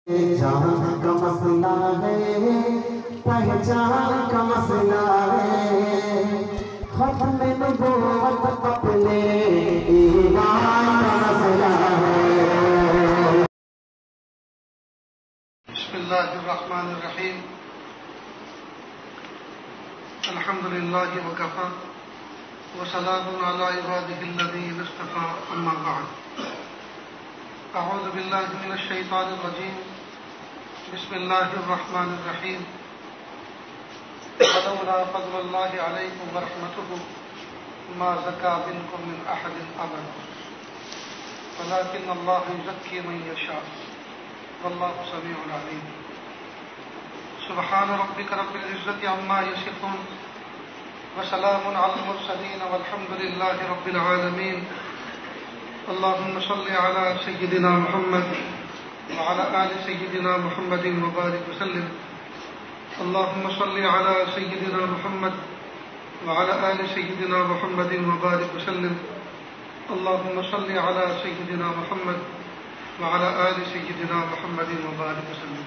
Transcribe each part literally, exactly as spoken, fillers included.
جان کا مسئلہ ہے، پہچان کا مسئلہ ہے، ختم نبوت اپنے ایمان کا مسئلہ ہے۔ بسم اللہ الرحمن الرحیم، الحمد للہ وکفی وسلام علی عبادہ الذین اصطفی، اما بعد۔ اعوذ باللہ من الشیطان الرجیم، بسم اللہ الرحمن الرحیم۔ ولولا فضل اللہ علیکم ورحمتہ ما زکا منکم من احد ابدا ولکن اللہ یزکی من یشاء واللہ سمیع علیم۔ سبحان ربک رب العزة عما یصفون وسلام علی المرسلین والحمد للہ رب العالمین۔ اللهم صل على سيدنا محمد وعلى آل سيدنا محمد وبارك وسلم۔ اللهم صل على سيدنا محمد وعلى آل سيدنا محمد وبارك وسلم۔ اللهم صل على سيدنا محمد وعلى آل سيدنا محمد وبارك وسلم۔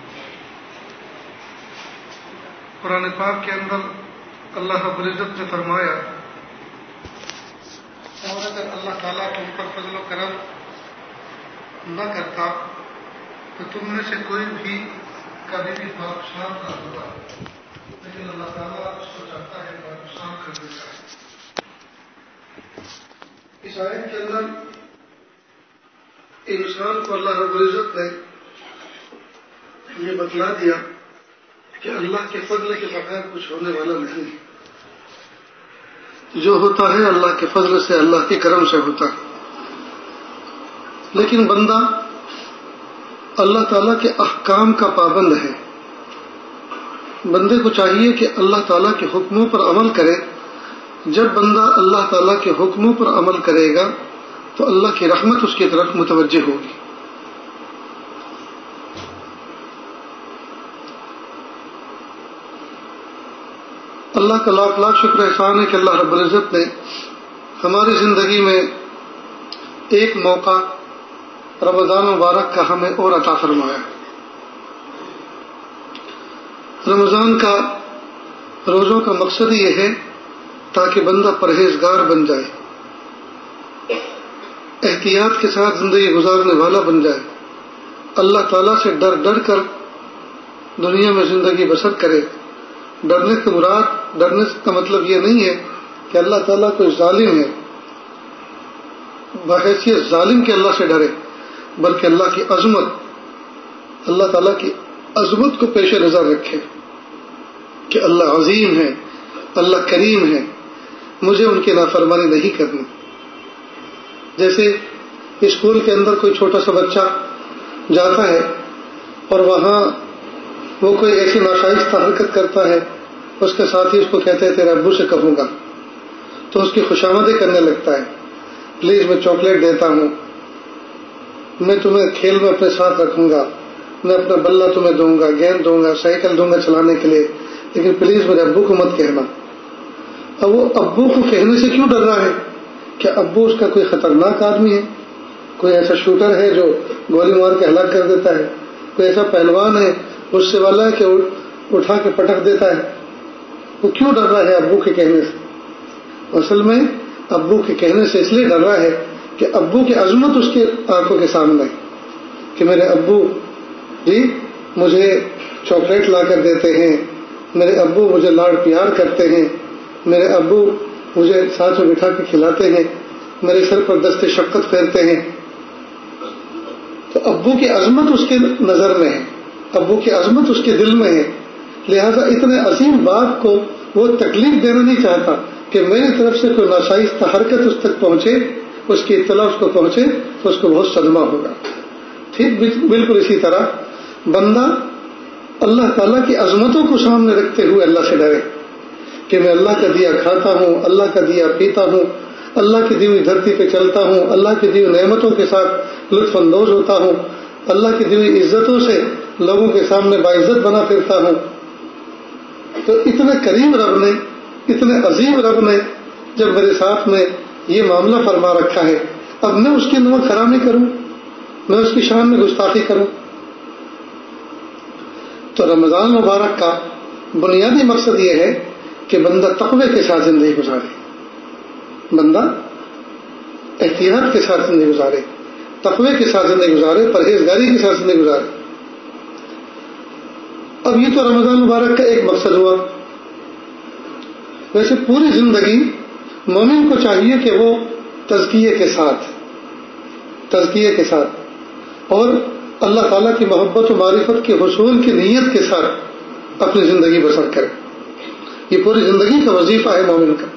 قرآن پاک کے اندر اللہ رب العزت نے فرمایا، اور اگر اللہ تعالیٰ تم پر فضل و کرم نہ کرتا تو تم میں سے کوئی بھی کبھی بھی پاکستان نہ ہوتا، لیکن اللہ تعالیٰ اس کو چاہتا ہے پاکستان کر دیتا ہے۔ اس آیت کے اندر انسان کو اللہ رب العزت نے یہ بتلا دیا کہ اللہ کے فضل کے بغیر کچھ ہونے والا نہیں ہے۔ جو ہوتا ہے اللہ کے فضل سے، اللہ کے کرم سے ہوتا ہے، لیکن بندہ اللہ تعالیٰ کے احکام کا پابند ہے۔ بندے کو چاہیے کہ اللہ تعالیٰ کے حکموں پر عمل کرے۔ جب بندہ اللہ تعالیٰ کے حکموں پر عمل کرے گا تو اللہ کی رحمت اس کی طرف متوجہ ہوگی۔ اللہ کا لاکھ لاکھ شکر احسان ہے کہ اللہ رب العزت نے ہماری زندگی میں ایک موقع رمضان مبارک کا ہمیں اور عطا فرمایا۔ رمضان کا روزوں کا مقصد یہ ہے تاکہ بندہ پرہیزگار بن جائے، احتیاط کے ساتھ زندگی گزارنے والا بن جائے، اللہ تعالیٰ سے ڈر ڈر کر دنیا میں زندگی بسر کرے۔ ڈرنے سے مراد ڈرنے کا مطلب یہ نہیں ہے کہ اللہ تعالیٰ کوئی ظالم ہے، بحیثیت ظالم کے اللہ سے ڈرے، بلکہ اللہ کی عظمت، اللہ تعالیٰ کی عظمت کو پیش نظر رکھے کہ اللہ عظیم ہے، اللہ کریم ہے، مجھے ان کی نافرمانی نہیں کرنی۔ جیسے اسکول کے اندر کوئی چھوٹا سا بچہ جاتا ہے اور وہاں وہ کوئی ایسی ناشائستہ حرکت کرتا ہے، اس کے ساتھ ہی اس کو کہتے ہیں تیرے ابو سے کہوں گا، تو اس کی خوشامدی کرنے لگتا ہے، پلیز میں چاکلیٹ دیتا ہوں، میں تمہیں کھیل میں اپنے ساتھ رکھوں گا، میں اپنا بلہ تمہیں دوں گا، گیند دوں گا، سائیکل دوں گا چلانے کے لیے، لیکن پلیز میرے ابو کو مت کہنا۔ اب وہ ابو کو کہنے سے کیوں ڈر رہا ہے؟ کہ ابو اس کا کوئی خطرناک آدمی ہے، کوئی ایسا شوٹر ہے جو گولی مار کے ہلاک کر دیتا ہے، کوئی ایسا پہلوان ہے اس سے والا ہے کہ اٹھا کے پٹک دیتا ہے۔ وہ کیوں ڈر رہا ہے ابو کے کہنے سے؟ اصل میں ابو کے کہنے سے اس لیے ڈر رہا ہے کہ ابو کی عظمت اس کی آنکھوں کے سامنے ہے کہ میرے ابو جی مجھے چاکلیٹ لا کر دیتے ہیں، میرے ابو مجھے لاڑ پیار کرتے ہیں، میرے ابو مجھے ساتھ میں بٹھا کے کھلاتے ہیں، میرے سر پر دست شفقت پھیرتے ہیں۔ تو ابو کی عظمت اس کے نظر میں ہے، ابو کی عظمت اس کے دل میں ہے، لہذا اتنے عظیم بات کو وہ تکلیف دینا نہیں چاہتا کہ میری طرف سے کوئی ناشائستہ حرکت اس تک پہنچے، اس کی اطلاع اس کو پہنچے تو اس کو بہت صدمہ ہوگا۔ ٹھیک بالکل اسی طرح بندہ اللہ تعالیٰ کی عظمتوں کو سامنے رکھتے ہوئے اللہ سے ڈرے کہ میں اللہ کا دیا کھاتا ہوں، اللہ کا دیا پیتا ہوں، اللہ کی دی ہوئی دھرتی پہ چلتا ہوں، اللہ کی دی ہوئی نعمتوں کے ساتھ لطف اندوز ہوتا ہوں، اللہ کی دی ہوئی عزتوں سے لوگوں کے سامنے باعزت بنا پھرتا ہوں۔ تو اتنے کریم رب نے، اتنے عظیم رب نے جب میرے ساتھ میں یہ معاملہ فرما رکھا ہے، اب میں اس کی نمک حرامی کروں، میں اس کی شان میں گستاخی کروں؟ تو رمضان مبارک کا بنیادی مقصد یہ ہے کہ بندہ تقوی کے ساتھ زندگی گزارے، بندہ احتیاط کے ساتھ زندگی گزارے، تقوی کے ساتھ زندگی گزارے، پرہیزگاری کے ساتھ زندگی گزارے۔ اب یہ تو رمضان مبارک کا ایک مقصد ہوا۔ ویسے پوری زندگی مومن کو چاہیے کہ وہ تزکیے کے ساتھ تزکیے کے ساتھ اور اللہ تعالیٰ کی محبت و معرفت کے حصول کی نیت کے ساتھ اپنی زندگی بسر کرے۔ یہ پوری زندگی کا وظیفہ ہے مومن کا۔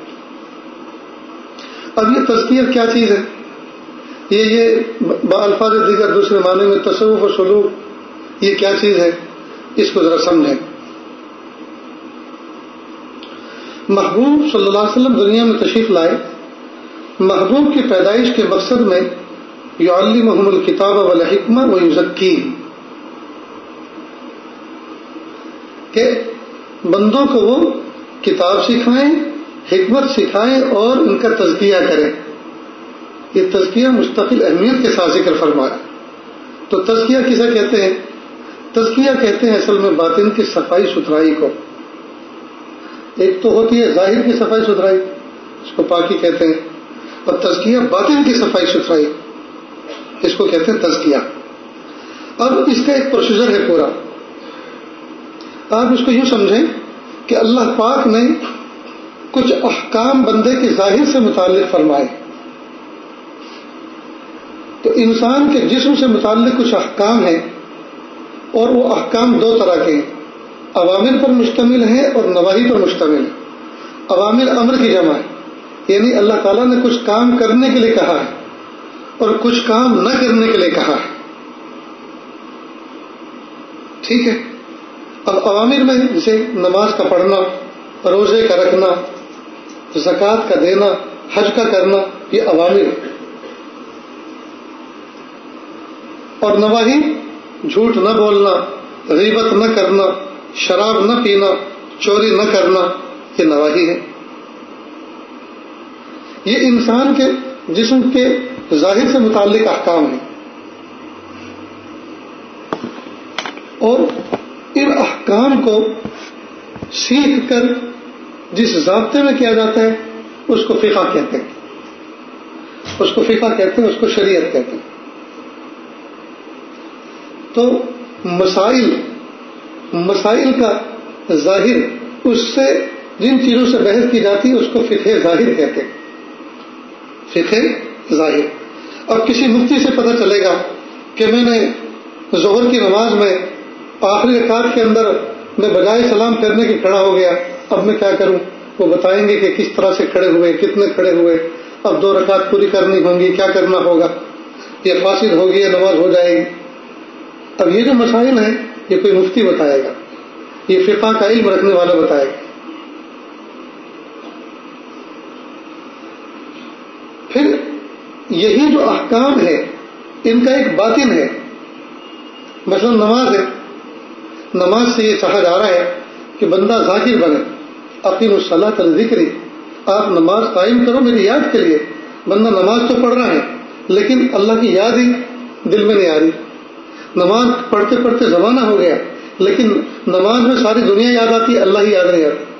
اب یہ تزکیہ کیا چیز ہے؟ یہ یہ بالفاظ دیگر دوسرے معنی میں تصوف و سلوک، یہ کیا چیز ہے؟ اس کو ذرا سمجھیں۔ محبوب صلی اللہ علیہ وسلم دنیا میں تشریف لائے، محبوب کی پیدائش کے مقصد میں یعلمہم الکتاب والحکمہ ویزکیہم، کہ بندوں کو وہ کتاب سکھائیں، حکمت سکھائیں اور ان کا تزکیہ کریں۔ یہ تزکیہ مستقل اہمیت کے ساتھ ذکر فرمایا۔ تو تزکیہ کسے کہتے ہیں؟ تزکیہ کہتے ہیں اصل میں باطن کی صفائی ستھرائی کو۔ ایک تو ہوتی ہے ظاہر کی صفائی ستھرائی، اس کو پاکی کہتے ہیں، اور تزکیہ باطن کی صفائی ستھرائی، اس کو کہتے ہیں تزکیہ۔ اب اس کا ایک پروسیجر ہے پورا۔ آپ اس کو یوں سمجھیں کہ اللہ پاک نے کچھ احکام بندے کے ظاہر سے متعلق فرمائے۔ تو انسان کے جسم سے متعلق کچھ احکام ہیں، اور وہ احکام دو طرح کے ہیں، اوامر پر مشتمل ہیں اور نواہی پر مشتمل ہیں۔ اوامر امر کی جمع ہے، یعنی اللہ تعالیٰ نے کچھ کام کرنے کے لیے کہا ہے اور کچھ کام نہ کرنے کے لیے کہا ہے، ٹھیک ہے۔ اب اوامر میں جیسے نماز کا پڑھنا، روزے کا رکھنا، زکوٰۃ کا دینا، حج کا کرنا، یہ اوامر ہے۔ اور نواہی جھوٹ نہ بولنا، غیبت نہ کرنا، شراب نہ پینا، چوری نہ کرنا، یہ نواہی ہے۔ یہ انسان کے جسم کے ظاہر سے متعلق احکام ہیں، اور ان احکام کو سیکھ کر جس ضابطے میں کیا جاتا ہے اس کو فقہ کہتے ہیں، اس کو فقہ کہتے ہیں، اس کو شریعت کہتے ہیں۔ تو مسائل مسائل کا ظاہر، اس سے جن چیزوں سے بحث کی جاتی ہے اس کو فقہ ظاہر کہتے ہیں، فقہ ظاہر۔ اب کسی مفتی سے پتہ چلے گا کہ میں نے ظہر کی نماز میں آخری رکعت کے اندر میں بجائے سلام پھیرنے کے کھڑا ہو گیا، اب میں کیا کروں؟ وہ بتائیں گے کہ کس طرح سے کھڑے ہوئے، کتنے کھڑے ہوئے، اب دو رکعت پوری کرنی ہوں گی، کیا کرنا ہوگا، یہ فاسد ہوگی یا نماز ہو جائے گی۔ اب یہ جو مسائل ہیں یہ کوئی مفتی بتائے گا، یہ فقہ کا علم رکھنے والا بتائے گا۔ پھر یہی جو احکام ہے ان کا ایک باطن ہے، مثلا نماز ہے، نماز سے یہ کہا جا رہا ہے کہ بندہ ذاکر بنے، اقیم الصلاۃ لذکری، آپ نماز قائم کرو میری یاد کے لیے۔ بندہ نماز تو پڑھ رہا ہے لیکن اللہ کی یاد ہی دل میں نہیں آ رہی، نماز پڑھتے پڑھتے زمانہ ہو گیا لیکن نماز میں ساری دنیا یاد آتی ہے، اللہ ہی یاد نہیں آتی۔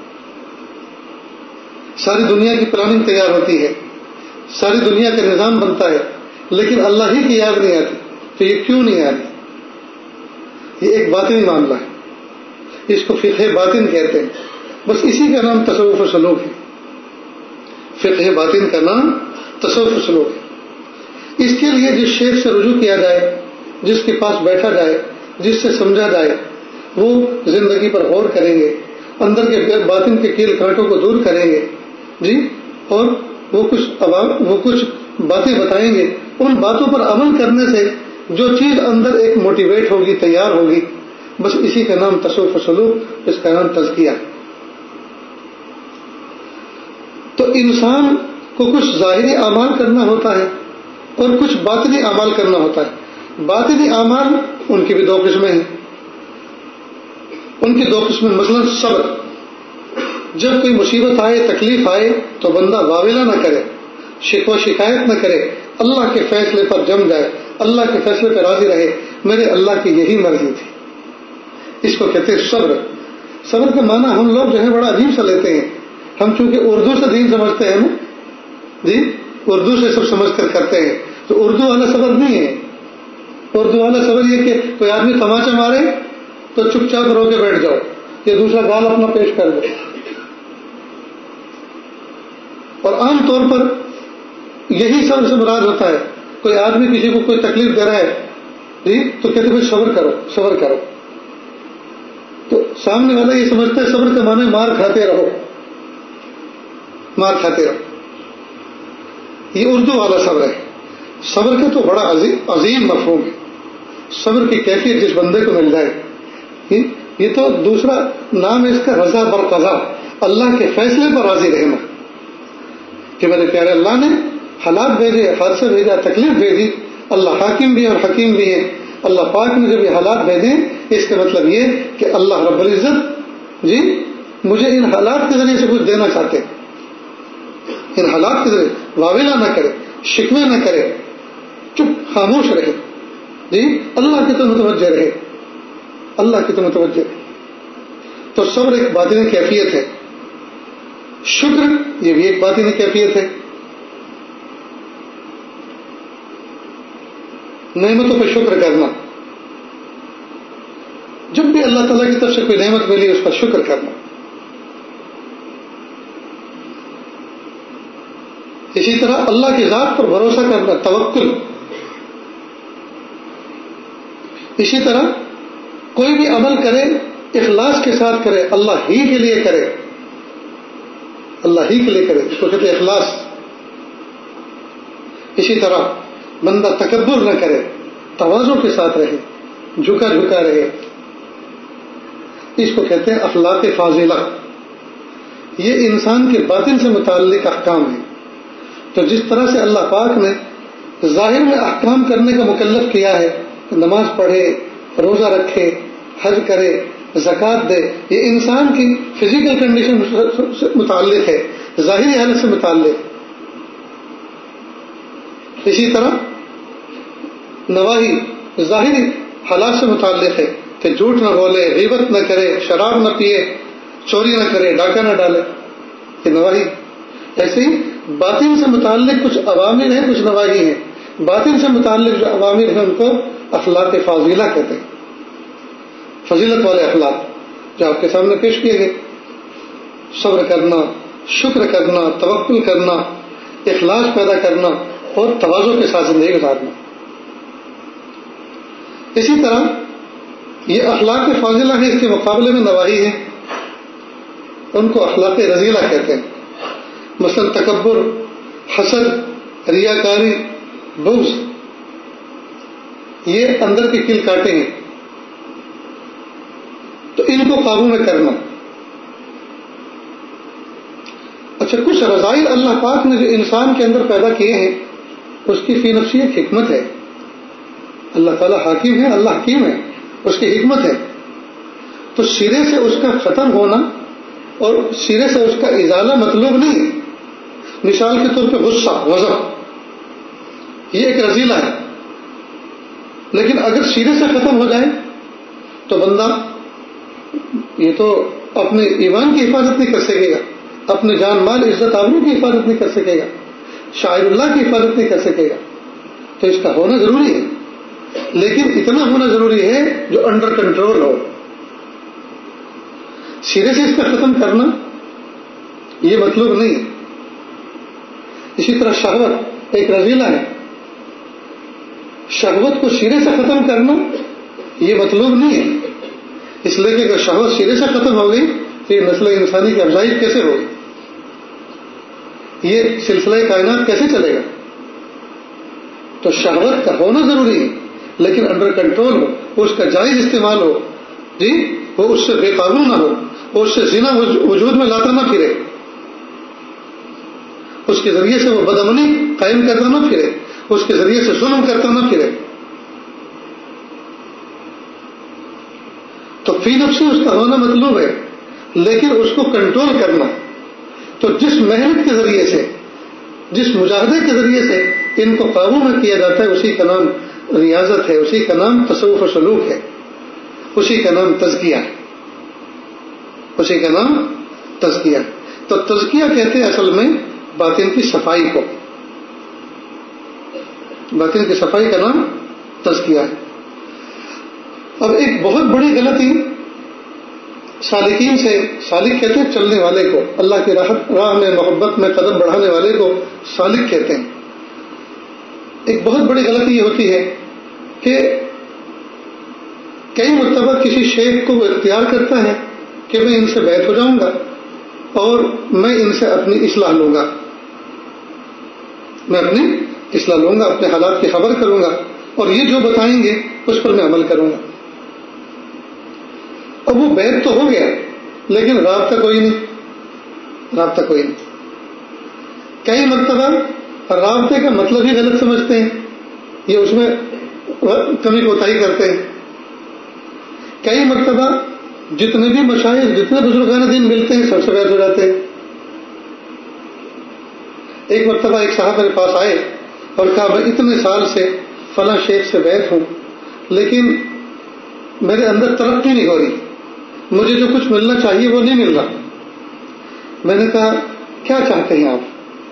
ساری دنیا کی پلاننگ تیار ہوتی ہے، ساری دنیا کا نظام بنتا ہے لیکن اللہ ہی کی یاد نہیں آتی، تو یہ کیوں نہیں آتی؟ یہ ایک باطنی معاملہ ہے، اس کو فقہ باطن کہتے ہیں۔ بس اسی کا نام تصوف و سلوک ہے، فقہ باطن کا نام تصوف و سلوک ہے۔ اس کے لیے جس شیخ سے رجوع کیا جائے، جس کے پاس بیٹھا جائے، جس سے سمجھا جائے، وہ زندگی پر غور کریں گے، اندر کے باطن کے کیل کانٹوں کو دور کریں گے جی، اور وہ کچھ عوام وہ کچھ باتیں بتائیں گے، ان باتوں پر عمل کرنے سے جو چیز اندر ایک موٹیویٹ ہوگی، تیار ہوگی، بس اسی کا نام تصوف و سلوک، اس کا نام تزکیہ۔ تو انسان کو کچھ ظاہری اعمال کرنا ہوتا ہے اور کچھ باطنی اعمال کرنا ہوتا ہے۔ باطنی اعمال ان کی بھی دو قسمیں ہیں، ان کی دو قسمیں، مثلا صبر، جب کوئی مصیبت آئے، تکلیف آئے تو بندہ واویلا نہ کرے، شکوہ شکایت نہ کرے، اللہ کے فیصلے پر جم جائے، اللہ کے فیصلے پر راضی رہے، میرے اللہ کی یہی مرضی تھی، اس کو کہتے ہیں صبر. صبر کا معنی ہم لوگ جو ہے بڑا عجیب سا لیتے ہیں. ہم چونکہ اردو سے دین سمجھتے ہیں نا جی, اردو سے سب سمجھ کر کرتے ہیں, تو اردو والا صبر نہیں ہے. اردو والا صبر یہ کہ کوئی آدمی تماچا مارے تو چپ چاپ رو کے بیٹھ جاؤ, یا دوسرا گال اپنا پیش کر دو. اور عام طور پر یہی صبر سے مراد ہوتا ہے. کوئی آدمی کسی کو کوئی تکلیف دے رہا ہے جی, تو کہتے ہیں صبر کرو صبر کرو. تو سامنے والا یہ سمجھتا ہے صبر کے معنی مار کھاتے رہو, مار کھاتے رہو. یہ اردو والا صبر ہے. صبر کا تو بڑا عظیم عظیم مفہوم ہے. صبر کی کیفیت جس بندے کو مل جائے, یہ تو دوسرا نام ہے اس کا رضا برقضا, اللہ کے فیصلے پر راضی رہنا. کہ میرے پیارے اللہ نے حالات بھیجے, حادثہ بھیجا, تکلیف بھیجی, اللہ حاکم بھی اور حکیم بھی ہے. اللہ پاک نے جب یہ حالات بھیجے, اس کا مطلب یہ کہ اللہ رب العزت جی مجھے ان حالات کے ذریعے سے کچھ دینا چاہتے. ان حالات کے ذریعے واویلا نہ کرے, شکوے نہ کرے, چپ خاموش رہے جی, اللہ کی تو متوجہ رہے, اللہ کی تو متوجہ رہے. تو صبر ایک باطنی کیفیت ہے. شکر یہ بھی ایک باطنی کیفیت ہے. نعمتوں پہ شکر کرنا, جب بھی اللہ تعالیٰ کی طرف سے کوئی نعمت ملی اس کا شکر کرنا. اسی طرح اللہ کی ذات پر بھروسہ کرنا, توکل. اسی طرح کوئی بھی عمل کرے اخلاص کے ساتھ کرے, اللہ ہی کے لیے کرے, اللہ ہی کے لیے کرے, اس کو کہتے ہیں اخلاص. اسی طرح بندہ تکبر نہ کرے, تواضع کے ساتھ رہے, جھکا جھکا رہے, اس کو کہتے ہیں اخلاق فاضلہ. یہ انسان کے باطن سے متعلق احکام ہیں. تو جس طرح سے اللہ پاک نے ظاہر میں احکام کرنے کا مکلف کیا ہے, نماز پڑھے, روزہ رکھے, حج کرے, زکوٰۃ دے, یہ انسان کی فزیکل کنڈیشن سے متعلق ہے, ظاہری حالت سے متعلق. اسی طرح نواہی ظاہری حالات سے متعلق ہے کہ جھوٹ نہ بولے, غیبت نہ کرے, شراب نہ پیے, چوری نہ کرے, ڈاکہ نہ ڈالے, یہ نواہی. ایسے ہی باطن سے متعلق کچھ عوامر ہیں, کچھ نواہی ہیں. باطن سے متعلق جو عوامر ہیں ان کو اخلاق فاضلہ کہتے ہیں, فضیلت والے اخلاق جو آپ کے سامنے پیش کیے گئے. صبر کرنا, شکر کرنا, توکل کرنا, اخلاص پیدا کرنا اور تواضع کے ساتھ زندگی گزارنا. اسی طرح یہ اخلاق فاضلہ ہے, اس کے مقابلے میں نواہی ہے, ان کو اخلاق رذیلہ کہتے ہیں. مثلا تکبر, حسد, ریاکاری, بغض, یہ اندر کے کیل کاٹے ہیں, تو ان کو قابو میں کرنا. اچھا, کچھ رذائل اللہ پاک نے جو انسان کے اندر پیدا کیے ہیں اس کی فی نفسی ایک حکمت ہے. اللہ تعالیٰ حاکم ہے, اللہ حکیم ہے, اس کی حکمت ہے. تو سرے سے اس کا ختم ہونا اور سرے سے اس کا ازالہ مطلوب نہیں. مثال کے طور پہ غصہ, غضب, یہ ایک رذیلہ ہے, لیکن اگر سرے سے ختم ہو جائے تو بندہ یہ تو اپنے ایمان کی حفاظت نہیں کر سکے گا, اپنے جان مال عزت آبرو کی حفاظت نہیں کر سکے گا, شاعر اللہ کی حفاظت نہیں کر سکے گا. تو اس کا ہونا ضروری ہے, لیکن اتنا ہونا ضروری ہے جو انڈر کنٹرول ہو. سرے سے اس کا ختم کرنا یہ مطلوب نہیں. اسی طرح شہوت ایک رذیلہ ہے, شہوت کو سرے سے ختم کرنا یہ مطلوب نہیں ہے. اس لیے کہ اگر شہوت سرے سے ختم ہو گئی تو یہ نسل انسانی کی افزائش کیسے ہوگی, یہ سلسلہ کائنات کیسے چلے گا. تو شہوت کا ہونا ضروری ہے, لیکن انڈر کنٹرول ہو, اس کا جائز استعمال ہو جی, وہ اس سے بے قابو نہ ہو, وہ اس سے زنا وجود میں لاتا نہ پھرے, اس کے ذریعے سے وہ بدامنی قائم کرتا نہ پھرے, اس کے ذریعے سے ظلم کرتا نہ پھرے. تو فی نفسی اس کا ہونا مطلوب ہے, لیکن اس کو کنٹرول کرنا. تو جس محنت کے ذریعے سے, جس مجاہدے کے ذریعے سے ان کو قابو میں کیا جاتا ہے, اسی کا نام ریاضت ہے, اسی کا نام تصوف و سلوک ہے. اسی کا نام تزکیہ ہے، اسی کا نام تزکیہ ہے۔ تو تزکیہ کہتے ہیں اصل میں باطن کی صفائی کو، باطن کی صفائی کا نام تزکیہ ہے۔ اب ایک بہت بڑی غلطی سالکین سے، سالک کہتے ہیں چلنے والے کو، اللہ کی راہ میں محبت میں قدم بڑھانے والے کو سالک کہتے ہیں۔ ایک بہت بڑی غلطی یہ ہوتی ہے کہ کئی مرتبہ کسی شیخ کو وہ اختیار کرتا ہے کہ میں ان سے بیعت ہو جاؤں گا اور میں ان سے اپنی اصلاح لوں گا، میں اپنی اصلاح لوں گا، اپنے حالات کی خبر کروں گا اور یہ جو بتائیں گے اس پر میں عمل کروں گا۔ اب وہ بیعت تو ہو گیا لیکن رابطہ کوئی نہیں، رابطہ کوئی نہیں۔ کئی مرتبہ رابطے کا مطلب ہی غلط سمجھتے ہیں، یہ اس میں کمی کوتاہی کرتے ہیں۔ کئی مرتبہ جتنے بھی مشائخ، جتنے بزرگان دین ملتے ہیں سب سے بیعت ہو جاتے ہیں۔ ایک مرتبہ ایک صاحب میرے پاس آئے اور کہا میں اتنے سال سے فلاں شیخ سے بیعت ہوں لیکن میرے اندر ترقی نہیں ہو رہی، مجھے جو کچھ ملنا چاہیے وہ نہیں مل رہا۔ میں نے کہا کیا چاہتے ہیں آپ؟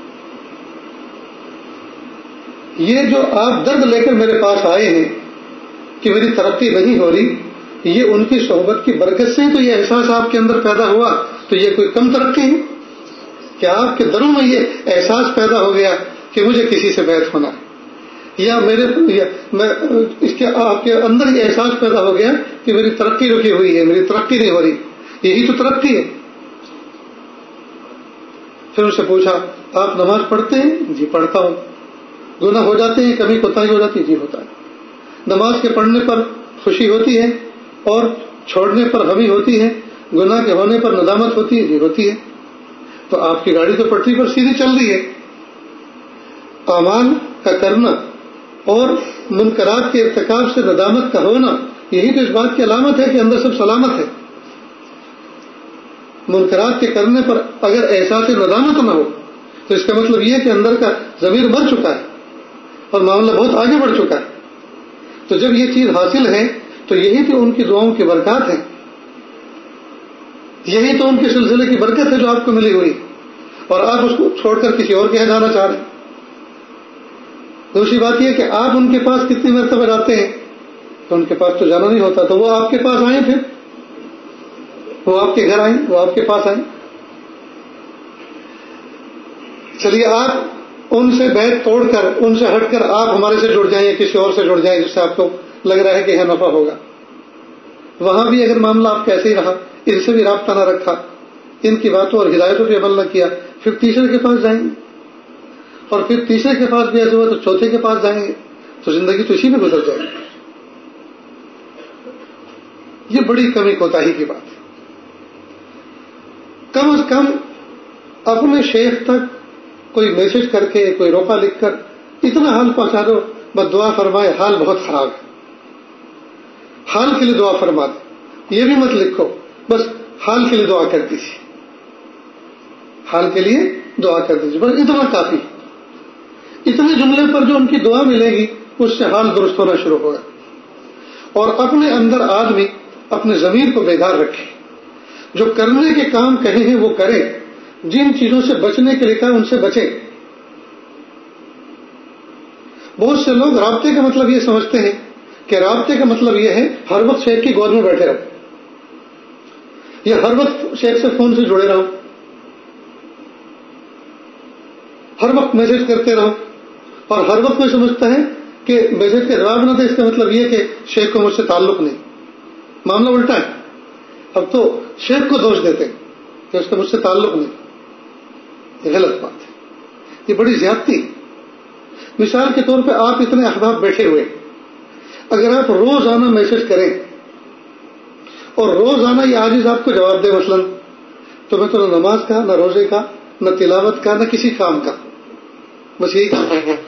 یہ جو آپ درد لے کر میرے پاس آئے ہیں کہ میری ترقی نہیں ہو رہی، یہ ان کی صحبت کی برکت سے تو یہ احساس آپ کے اندر پیدا ہوا، تو یہ کوئی کم ترقی ہے؟ کیا آپ کے دلوں میں یہ احساس پیدا ہو گیا کہ مجھے کسی سے بیعت ہونا ہے، یا میرے یا میں اس کے آپ کے اندر یہ احساس پیدا ہو گیا کہ میری ترقی رکی ہوئی ہے، میری ترقی نہیں ہو رہی، یہی تو ترقی ہے۔ پھر ان سے پوچھا آپ نماز پڑھتے ہیں؟ جی پڑھتا ہوں۔ گناہ ہو جاتے ہیں، کمی کوتاہی ہو جاتی ہے؟ جی ہوتا ہے۔ نماز کے پڑھنے پر خوشی ہوتی ہے اور چھوڑنے پر غمی ہوتی ہے، گناہ کے ہونے پر ندامت ہوتی ہے؟ جی ہوتی ہے۔ تو آپ کی گاڑی تو پٹری پر سیدھی چل رہی ہے۔ اعمال کا کرنا اور منکرات کے ارتکاب سے ندامت کا ہونا، یہی تو اس بات کی علامت ہے کہ اندر سب سلامت ہے۔ منکرات کے کرنے پر اگر احساس ندامت نہ ہو تو اس کا مطلب یہ ہے کہ اندر کا ضمیر مر چکا ہے اور معاملہ بہت آگے بڑھ چکا ہے۔ تو جب یہ چیز حاصل ہے تو یہی تو ان کی دعاؤں کی برکات ہے، یہی تو ان کے سلسلے کی برکت ہے جو آپ کو ملی ہوئی، اور آپ اس کو چھوڑ کر کسی اور کے یہاں جانا چاہ رہے ہیں۔ دوسری بات یہ کہ آپ ان کے پاس کتنی مرتبہ جاتے ہیں تو ان کے پاس تو جانا نہیں ہوتا، تو وہ آپ کے پاس آئیں، پھر وہ آپ کے گھر آئیں، وہ آپ کے پاس آئیں۔ چلیے آپ ان سے بیعت توڑ کر، ان سے ہٹ کر آپ ہمارے سے جڑ جائیں یا کسی اور سے جڑ جائیں جس سے آپ کو لگ رہا ہے کہ یہاں نفع ہوگا۔ وہاں بھی اگر معاملہ آپ کا ایسے ہی رہا، ان سے بھی رابطہ نہ رکھا، ان کی باتوں اور ہدایتوں پہ عمل نہ کیا، پھر تیسرے کے پاس جائیں گے، اور پھر تیسرے کے پاس بھی ایسے ہوا تو چوتھے کے پاس جائیں گے، تو زندگی تو اسی میں گزر جائے گی۔ یہ بڑی کمی کوتاہی کی بات ہے۔ کم از کم اپنے شیخ تک کوئی میسج کر کے، کوئی روپا لکھ کر اتنا حال پہنچا دو، بس دعا فرمائے حال بہت خراب ہے، حال کے لیے دعا فرما دے، یہ بھی مت لکھو، بس حال کے لیے دعا کر دیجیے، حال کے لیے دعا کر دیجیے، بس اتنا کافی۔ اتنے جملے پر جو ان کی دعا ملے گی اس سے حال درست ہونا شروع ہوگا۔ اور اپنے اندر آدمی اپنے ضمیر کو بیدار رکھے، جو کرنے کے کام کہے ہیں وہ کرے، جن چیزوں سے بچنے کے لیے کہا ان سے بچے۔ بہت سے لوگ رابطے کا مطلب یہ سمجھتے ہیں کہ رابطے کا مطلب یہ ہے ہر وقت شیخ کی گود میں بیٹھے رہو، یا ہر وقت شیخ سے فون سے جڑے رہو، ہر وقت میسج کرتے رہو، اور ہر وقت میں سمجھتا ہے کہ میسج کے جواب نہ دے، اس کا مطلب یہ کہ شیخ کو مجھ سے تعلق نہیں۔ معاملہ الٹا ہے، اب تو شیخ کو دوش دیتے ہیں کہ اس کا مجھ سے تعلق نہیں۔ یہ غلط بات ہے، یہ بڑی زیادتی۔ مثال کے طور پہ آپ اتنے احباب بیٹھے ہوئے، اگر آپ روزانہ میسج کریں اور روزانہ یہ عاجز آپ کو جواب دے مثلاً، تو میں تو نہ نماز کا، نہ روزے کا، نہ تلاوت کا، نہ کسی کام کا، بس یہی کام ہے۔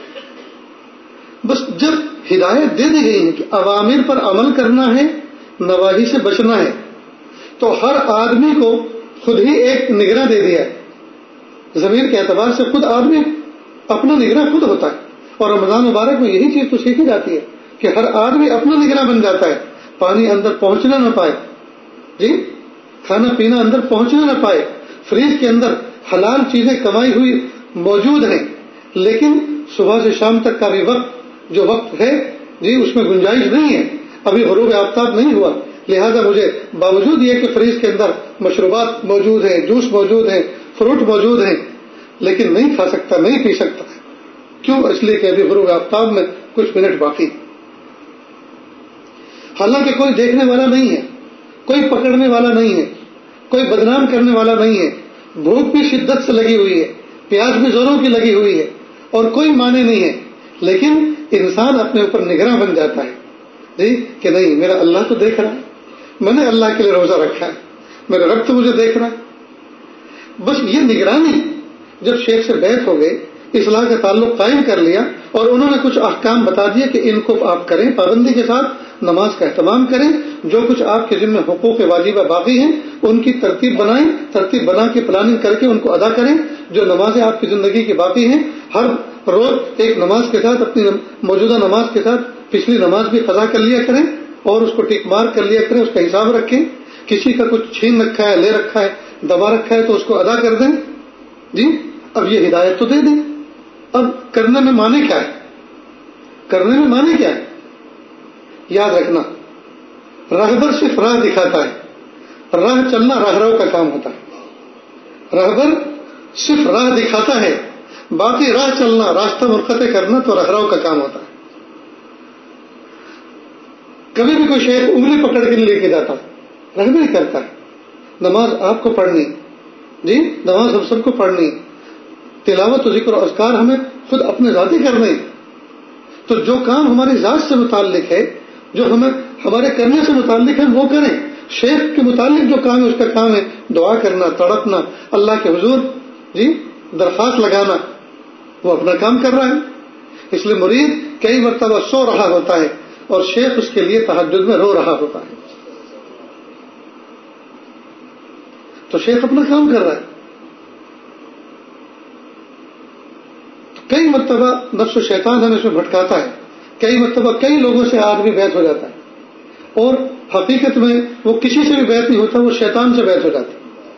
بس جب ہدایت دے دی گئی ہے کہ اوامر پر عمل کرنا ہے، نواہی سے بچنا ہے، تو ہر آدمی کو خود ہی ایک نگراں دے دیا ہے۔ ضمیر کے اعتبار سے خود آدمی اپنا نگراں خود ہوتا ہے، اور رمضان مبارک میں یہی چیز تو سیکھی جاتی ہے کہ ہر آدمی اپنا نگراں بن جاتا ہے، پانی اندر پہنچنا نہ پائے، جی کھانا پینا اندر پہنچنا نہ پائے، فریج کے اندر حلال چیزیں کمائی ہوئی موجود ہیں، لیکن صبح سے شام تک کا بھی وقت جو وقت ہے جی اس میں گنجائش نہیں ہے، ابھی غروب آفتاب نہیں ہوا، لہذا مجھے باوجود یہ کہ فریج کے اندر مشروبات موجود ہیں، جوس موجود ہیں، فروٹ موجود ہیں، لیکن نہیں کھا سکتا، نہیں پی سکتا۔ کیوں؟ اس لیے کہ ابھی غروب آفتاب میں کچھ منٹ باقی، حالانکہ کوئی دیکھنے والا نہیں ہے، کوئی پکڑنے والا نہیں ہے، کوئی بدنام کرنے والا نہیں ہے، بھوک بھی شدت سے لگی ہوئی ہے، پیاس بھی زوروں کی لگی ہوئی ہے، اور کوئی معنی نہیں ہے، لیکن انسان اپنے اوپر نگراں بن جاتا ہے جی کہ نہیں میرا اللہ تو دیکھ رہا ہے، میں نے اللہ کے لیے روزہ رکھا ہے، میرا رب تو مجھے دیکھ رہا ہے۔ بس یہ نگرانی جب شیخ سے بیعت ہو گئے، اصلاح کا تعلق قائم کر لیا، اور انہوں نے کچھ احکام بتا دیے کہ ان کو آپ کریں، پابندی کے ساتھ نماز کا اہتمام کریں، جو کچھ آپ کے ذمہ حقوق واجبہ باقی ہیں ان کی ترتیب بنائیں، ترتیب بنا کے پلاننگ کر کے ان کو ادا کریں، جو نمازیں آپ کی زندگی کی باقی ہیں ہر روز ایک نماز کے ساتھ اپنی موجودہ نماز کے ساتھ پچھلی نماز بھی قضا کر لیا کریں، اور اس کو ٹک مار کر لیا کریں، اس کا حساب رکھیں، کسی کا کچھ چھین رکھا ہے، لے رکھا ہے، دبا رکھا ہے تو اس کو ادا کر دیں جی۔ اب یہ ہدایت تو دے دیں، اب کرنے میں معنی کیا ہے؟ کرنے میں معنی کیا ہے؟ یاد رکھنا، راہبر صرف راہ دکھاتا ہے، راہ چلنا راہرو کا کام ہوتا ہے۔ راہبر صرف راہ دکھاتا ہے، باقی راہ چلنا، راستہ منقطع کرنا تو راہرو کا کام ہوتا ہے۔ کبھی بھی کوئی شیخ انگلی پکڑ کے نہیں لے کے جاتا، رہبری کرتا ہے۔ نماز آپ کو پڑھنی جی، نماز ہم سب کو پڑھنی، تلاوت و ذکر و اذکار ہمیں خود اپنے ذاتی کرنے، تو جو کام ہماری ذات سے متعلق ہے، جو ہمیں ہمارے کرنے سے متعلق ہے وہ کریں۔ شیخ کے متعلق جو کام ہے اس کا کام ہے دعا کرنا، تڑپنا، اللہ کے حضور جی درخواست لگانا، وہ اپنا کام کر رہا ہے۔ اس لیے مرید کئی مرتبہ سو رہا ہوتا ہے اور شیخ اس کے لیے تہجد میں رو رہا ہوتا ہے، تو شیخ اپنا کام کر رہا ہے۔ کئی مرتبہ نفس و شیطان ہمیں اس میں بھٹکاتا ہے، کئی مرتبہ کئی لوگوں سے آدمی بیعت ہو جاتا ہے، اور حقیقت میں وہ کسی سے بھی بیعت نہیں ہوتا، وہ شیطان سے بیعت ہو جاتا ہے۔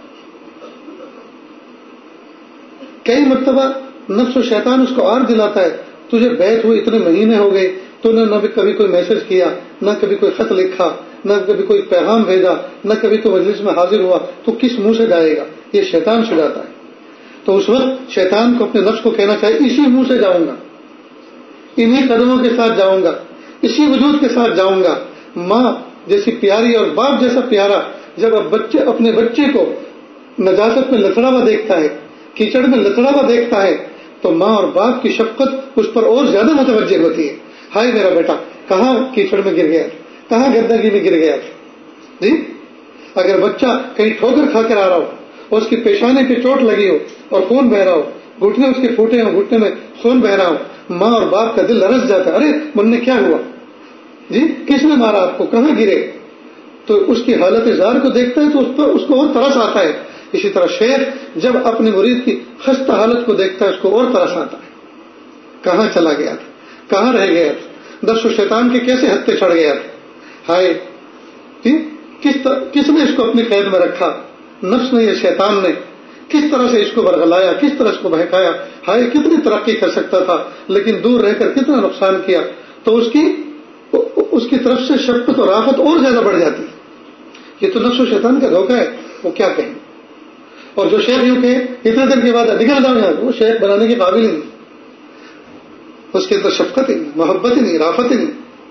کئی مرتبہ نفس و شیطان اس کو آر دلاتا ہے، تجھے بیعت ہوئے اتنے مہینے ہو گئے، تو نے نہ کبھی کوئی میسج کیا، نہ کبھی کوئی خط لکھا، نہ کبھی کوئی پیغام بھیجا، نہ کبھی کوئی مجلس میں حاضر ہوا، تو کس منہ سے جائے گا؟ یہ شیطان سے جاتا ہے۔ تو اس وقت شیطان کو اپنے نفس کو کہنا چاہیے اسی منہ سے جاؤں گا، انہی قدموں کے ساتھ جاؤں گا، اسی وجود کے ساتھ جاؤں گا۔ ماں جیسی پیاری اور باپ جیسا پیارا جب اب بچے اپنے بچے کو نجاست میں لتڑا ہوا دیکھتا ہے، کیچڑ میں لتڑا ہوا دیکھتا ہے، تو ماں اور باپ کی شفقت اس پر اور زیادہ متوجہ ہوتی ہے۔ ہائے میرا بیٹا کہاں کیچڑ میں گر گیا تھا، کہاں گندگی میں گر گیا تھا جی۔ اگر بچہ کہیں ٹھوکر کھا کر آ رہا ہو اور اس کی پیشانے پہ چوٹ لگی ہو اور خون بہ رہا ہو، گھٹنے اس کے پھوٹے ہوں، گھٹنے میں خون بہ رہا ہو، ماں اور باپ کا دل لرز جاتا ہے، ارے من نے کیا ہوا جی، کس نے مارا آپ کو، کہاں گرے؟ تو اس کی حالت زار کو دیکھتا ہے تو اس پر اس کو اور ترس آتا ہے۔ اسی طرح شیخ جب اپنے مرید کی خستہ حالت کو دیکھتا ہے اس کو اور ترس آتا ہے، کہاں چلا گیا تھا، کہاں رہ گیا تھا، نفس و شیطان کے کیسے ہتھے چڑھ گیا تھا، ہائے جی کس طرح کس نے اس کو اپنی قید میں رکھا، نفس نے یا شیطان نے، کس طرح سے اس کو برگلایا، کس طرح اس کو بہکایا، ہائے کتنی ترقی کر سکتا تھا لیکن دور رہ کر کتنا نقصان کیا۔ تو اس کی اس کی طرف سے شفقت اور رافت اور زیادہ بڑھ جاتی ہے۔ یہ تو نفس و شیطان کا دھوکہ ہے، وہ کیا کہیں۔ اور جو شیخ یوں کہ اتنے دن کے بعد نکل جاؤں گا، وہ شیخ بنانے کے قابل ہی نہیں، اس کے اندر شفقت ہی نہیں، محبت ہی نہیں، رافت ہی نہیں۔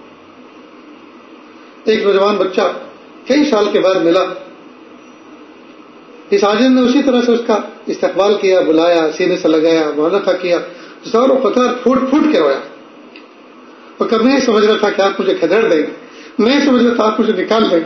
ایک نوجوان بچہ کئی سال کے بعد ملا، اس عاجز نے اسی طرح سے اس کا استقبال کیا، بلایا، سینے سے لگایا، معانقہ کیا، زور و قطار پھوٹ پھوٹ کے رویا، اور کبھی نہیں سمجھ رہا تھا کہ آپ مجھے کھدڑ دیں گے، نہیں سمجھ رہا تھا آپ مجھے نکال دیں گے۔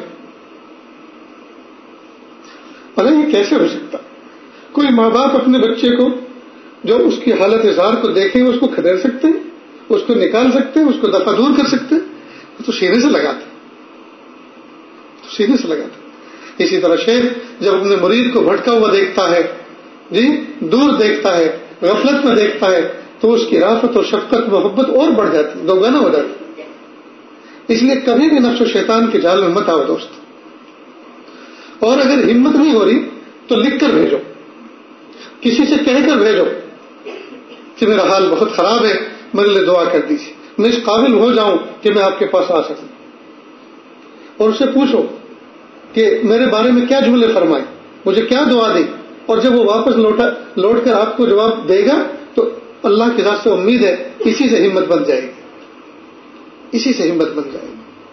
ارے یہ کیسے ہو سکتا؟ کوئی ماں باپ اپنے بچے کو جو اس کی حالت اظہار کو دیکھیں اس کو کھدیر سکتے ہیں، اس کو نکال سکتے ہیں، اس کو دفع دور کر سکتے ہیں، تو سینے سے لگاتے تو سینے سے لگاتے۔ اسی طرح شیخ جب اپنے مرید کو بھٹکا ہوا دیکھتا ہے جی، دور دیکھتا ہے، غفلت میں دیکھتا ہے، تو اس کی رافت اور شفقت محبت اور بڑھ جاتی، دوگانا ہو جاتی۔ اس لیے کبھی بھی نفس و شیطان کے جال میں مت آؤ دوست. اور اگر ہمت نہیں ہو رہی تو لکھ کر بھیجو, کسی سے کہہ کر بھیجو کہ میرا حال بہت خراب ہے, میرے لیے دعا کر دیجیے, میں اس قابل ہو جاؤں کہ میں آپ کے پاس آ سکوں. اور اسے پوچھو کہ میرے بارے میں کیا جملے فرمائے, مجھے کیا دعا دی, اور جب وہ واپس لوٹا لوٹ کر آپ کو جواب دے گا تو اللہ کی ذات سے امید ہے اسی سے ہمت بن جائے گی, اسی سے ہمت بن جائے گی.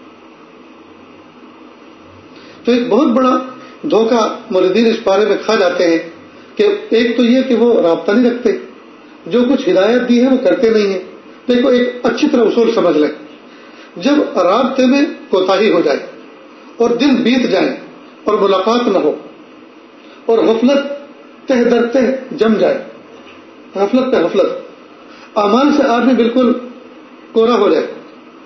تو ایک بہت بڑا دھوکہ موردین اس بارے میں کھا جاتے ہیں کہ ایک تو یہ کہ وہ رابطہ نہیں رکھتے, جو کچھ ہدایت دی ہے وہ کرتے نہیں ہیں. دیکھو ایک اچھی طرح اصول سمجھ لیں, جب رابطے میں کوتاہی ہو جائے اور دن بیت جائیں اور ملاقات نہ ہو اور غفلت تہ در تہ جم جائے, غفلت پہ غفلت, اعمال سے آدمی بالکل کوڑا ہو جائے,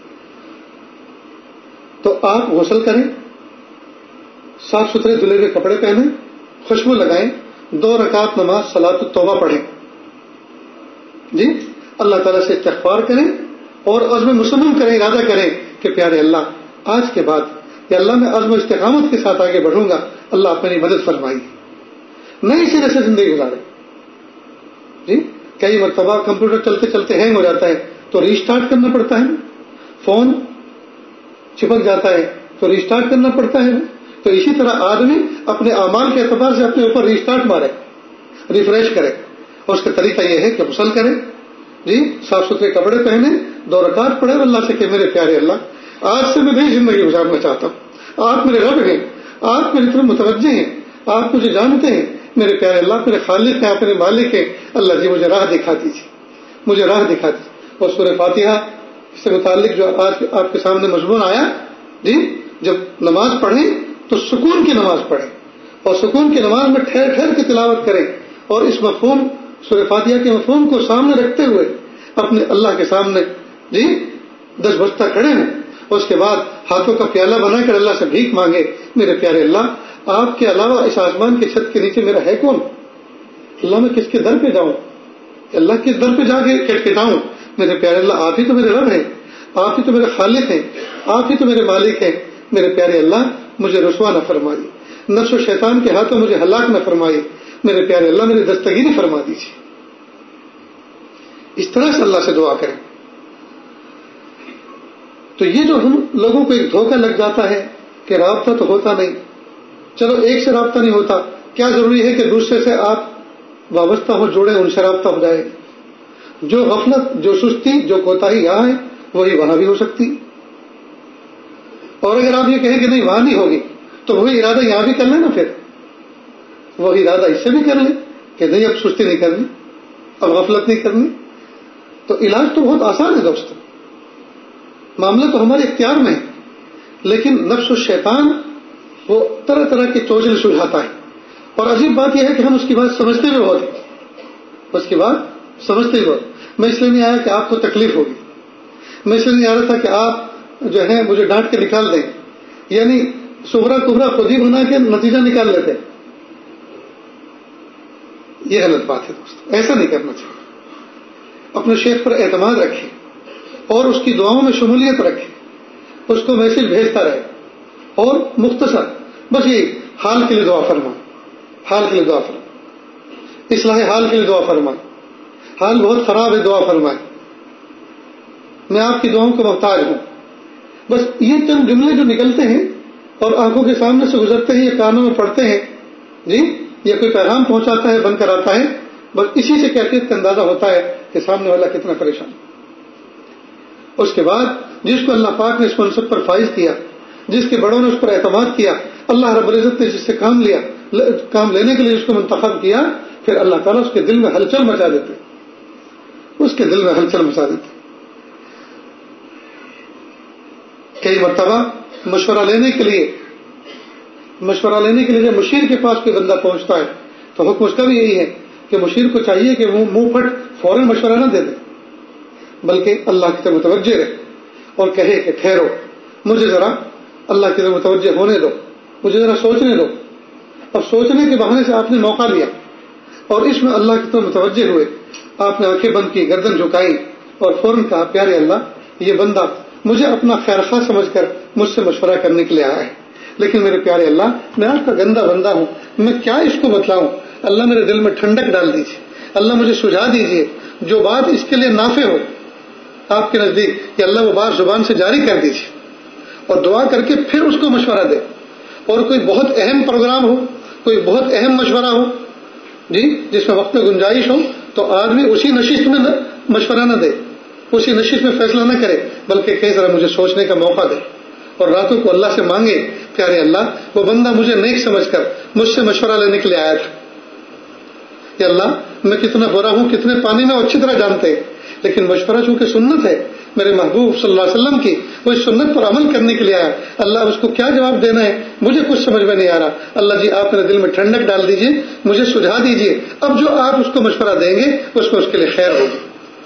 تو آپ غسل کریں, صاف ستھرے دھلے ہوئے کپڑے پہنیں, خوشبو لگائیں, دو رکعت نماز صلاۃ التوبہ پڑھیں, جی اللہ تعالیٰ سے استغفار کریں اور عزم مصمم کریں, ارادہ کریں کہ پیارے اللہ آج کے بعد یا اللہ میں عزم و استقامت کے ساتھ آگے بڑھوں گا, اللہ آپ میری مدد فرمائیے, نئی سرے سے زندگی گزارے. جی کئی مرتبہ کمپیوٹر چلتے چلتے ہینگ ہو جاتا ہے تو ریسٹارٹ کرنا پڑتا ہے, فون چپک جاتا ہے تو ریسٹارٹ کرنا پڑتا ہے. تو اسی طرح آدمی اپنے اعمال کے اعتبار سے اپنے اوپر ریسٹارٹ مارے, ریفریش کرے, اور اس کا طریقہ یہ ہے کہ غسل کرے, جی صاف ستھرے کپڑے پہنے, دو رکعت پڑھے اللہ سے کہ میرے پیارے اللہ آج سے میں نئی زندگی گزارنا چاہتا ہوں, آپ میرے رب ہیں, آپ میری طرف متوجہ ہیں, آپ مجھے جانتے ہیں, میرے پیارے اللہ میرے خالق ہیں, آپ میرے مالک ہیں, اللہ جی مجھے راہ دکھا دیجیے, مجھے راہ دکھا دیجیے. اور سورہ فاتحہ سے متعلق جو آج آپ کے سامنے مضمون آیا, جی جب نماز پڑھیں تو سکون کی نماز پڑھیں اور سکون کی نماز میں ٹھہر ٹھہر کے تلاوت کریں, اور اس مفہوم سورہ فاتحہ کے مفہوم کو سامنے رکھتے ہوئے اپنے اللہ کے سامنے جی دس بستہ کھڑے ہیں, اور اس کے بعد ہاتھوں کا پیالہ بنا کر اللہ سے بھیک مانگے, میرے پیارے اللہ آپ کے علاوہ اس آسمان کی چھت کے نیچے میرا ہے کون, اللہ میں کس کے در پہ جاؤں, اللہ کس در پہ جا کے کٹکھٹاؤں, میرے پیارے اللہ آپ ہی تو میرے رب ہیں, آپ ہی تو میرے خالق ہیں, آپ ہی تو میرے مالک ہیں, میرے پیارے اللہ مجھے رسوا نہ فرمائیے, نفس و شیطان کے ہاتھوں مجھے ہلاک نہ فرمائیے, میرے پیارے اللہ میری دستگیری فرما دیجیے. اس طرح سے اللہ سے دعا کریں. تو یہ جو ہم لوگوں کو ایک دھوکہ لگ جاتا ہے کہ رابطہ تو ہوتا نہیں, چلو ایک سے رابطہ نہیں ہوتا, کیا ضروری ہے کہ دوسرے سے آپ وابستہ ہو, جوڑے, ان سے رابطہ ہو جائے. جو غفلت, جو سستی, جو کوتاہی یہاں ہے وہی وہاں بھی ہو سکتی. اور اگر آپ یہ کہیں کہ نہیں وہاں نہیں ہوگی تو وہی ارادہ یہاں بھی کر لیں نا, پھر وہی ارادہ اس سے بھی کر لیں کہ نہیں اب سستی نہیں کرنی, اب غفلت نہیں کرنی. تو علاج تو بہت آسان ہے دوستو, معاملہ تو ہمارے اختیار میں ہے, لیکن نفس و شیطان وہ طرح طرح کے چوچلے سلجھاتا ہے. اور عجیب بات یہ ہے کہ ہم اس کی بات سمجھتے بھی بہت ہیں, اس کی بات سمجھتے بھی بہت. میں اس لیے نہیں آیا کہ آپ کو تکلیف ہوگی, میں اس لیے نہیں آ رہا تھا کہ آپ جو ہے مجھے ڈانٹ کے نکال دیں, یعنی صغرا کبرا خود ہی بنا کے نتیجہ نکال لیتے ہیں. یہ غلط بات ہے دوست, ایسا نہیں کرنا چاہیے. اپنے شیخ پر اعتماد رکھیں اور اس کی دعاؤں میں شمولیت رکھیں, اس کو میسج بھیجتا رہے, اور مختصر بس یہ حال کے لیے دعا فرمائیں, حال کے لیے دعا فرمائیں, اصلاح حال کے لیے دعا فرمائیں, حال بہت خراب ہے دعا فرمائیں, میں آپ کی دعاؤں کو محتاج ہوں. بس یہ چند جملے جو نکلتے ہیں اور آنکھوں کے سامنے سے گزرتے ہیں یا کانوں میں پڑتے ہیں, جی یا کوئی پیغام پہنچاتا ہے, بن کر آتا ہے, بس اسی سے کیفیت کا اندازہ ہوتا ہے کہ سامنے والا کتنا پریشان. اس کے بعد جس کو اللہ پاک نے اس منصب پر فائز کیا, جس کے بڑوں نے اس پر اعتماد کیا, اللہ رب العزت نے جس سے کام لیا, کام لینے کے لیے جس کو منتخب کیا, پھر اللہ تعالیٰ اس کے دل میں ہلچل مچا دیتے, اس کے دل میں ہلچل مچا دیتے. کئی مرتبہ مشورہ لینے کے لیے مشورہ لینے کے لیے جب مشیر کے پاس کوئی بندہ پہنچتا ہے تو حکم اس کا بھی یہی ہے کہ مشیر کو چاہیے کہ وہ منہ پھٹ فوراً مشورہ نہ دے دے, بلکہ اللہ کی طرف متوجہ رہے اور کہے کہ ٹھہرو, مجھے ذرا اللہ کی طرف متوجہ ہونے دو, مجھے ذرا سوچنے دو. اب سوچنے کے بہانے سے آپ نے موقع لیا اور اس میں اللہ کی طرف متوجہ ہوئے, آپ نے آنکھیں بند کی, گردن جھکائی اور فوراً کہا پیارے اللہ یہ بندہ مجھے اپنا خیر خواہ سمجھ کر مجھ سے مشورہ کرنے کے لیے آیا ہے، لیکن میرے پیارے اللہ میں آپ کا گندا بندہ ہوں، میں کیا اس کو بتلاؤں؟ اللہ میرے دل میں ٹھنڈک ڈال دیجیے، اللہ مجھے سجھا دیجیے، جو بات اس کے لیے نافع ہو آپ کے نزدیک، کہ اللہ وہ بات زبان سے جاری کر دیجیے، اور دعا کر کے پھر اس کو مشورہ دے۔ اور کوئی بہت اہم پروگرام ہو، کوئی بہت اہم مشورہ ہو جی جس میں وقت میں گنجائش ہو، تو آدمی اسی نشست میں مشورہ نہ دے، اسی نشست میں فیصلہ نہ کرے، بلکہ کئی ذرا مجھے سوچنے کا موقع دے، اور راتوں کو اللہ سے مانگے پیارے اللہ وہ بندہ مجھے نیک سمجھ کر مجھ سے مشورہ لینے کے لیے آیا تھا، کہ اللہ میں کتنا برا ہوں، کتنے پانی میں اچھی طرح جانتے، لیکن مشورہ چونکہ سنت ہے میرے محبوب صلی اللہ علیہ وسلم کی، وہ اس سنت پر عمل کرنے کے لیے آیا، اللہ اس کو کیا جواب دینا ہے مجھے کچھ سمجھ میں نہیں آ رہا، اللہ جی آپ میرے دل میں ٹھنڈک ڈال دیجئے، مجھے سجھا دیجئے، اب جو آپ اس کو مشورہ دیں گے اس کو اس کے لیے خیر ہوگی۔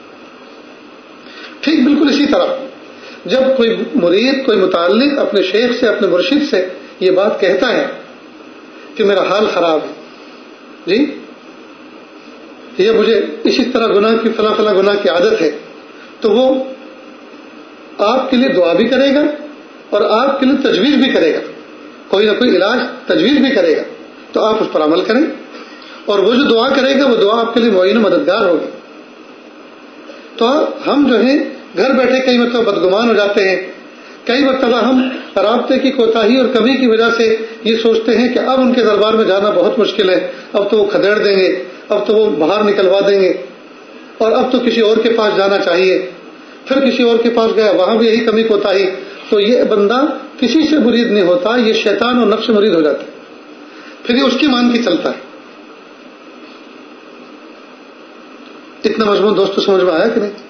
ٹھیک بالکل اسی طرح جب کوئی مرید، کوئی متعلق اپنے شیخ سے، اپنے مرشد سے یہ بات کہتا ہے کہ میرا حال خراب ہے جی، یہ مجھے اسی طرح گناہ کی فلاں فلاں گناہ کی عادت ہے، تو وہ آپ کے لیے دعا بھی کرے گا اور آپ کے لیے تجویز بھی کرے گا، کوئی نہ کوئی علاج تجویز بھی کرے گا، تو آپ اس پر عمل کریں، اور وہ جو دعا کرے گا وہ دعا آپ کے لیے معین و مددگار ہوگی۔ تو ہم جو ہیں گھر بیٹھے کئی مرتبہ بدگمان ہو جاتے ہیں، کئی مرتبہ ہم رابطے کی کوتاہی اور کمی کی وجہ سے یہ سوچتے ہیں کہ اب ان کے دربار میں جانا بہت مشکل ہے، اب تو وہ کھدیڑ دیں گے، اب تو وہ باہر نکلوا دیں گے، اور اب تو کسی اور کے پاس جانا چاہیے، پھر کسی اور کے پاس گیا وہاں بھی یہی کمی کوتاہی، تو یہ بندہ کسی سے مرید نہیں ہوتا، یہ شیطان اور نفس سے مرید ہو جاتا ہے، پھر یہ اس کی مان کی چلتا ہے۔ اتنا مضمون دوستو سمجھ میں آیا کہ نہیں؟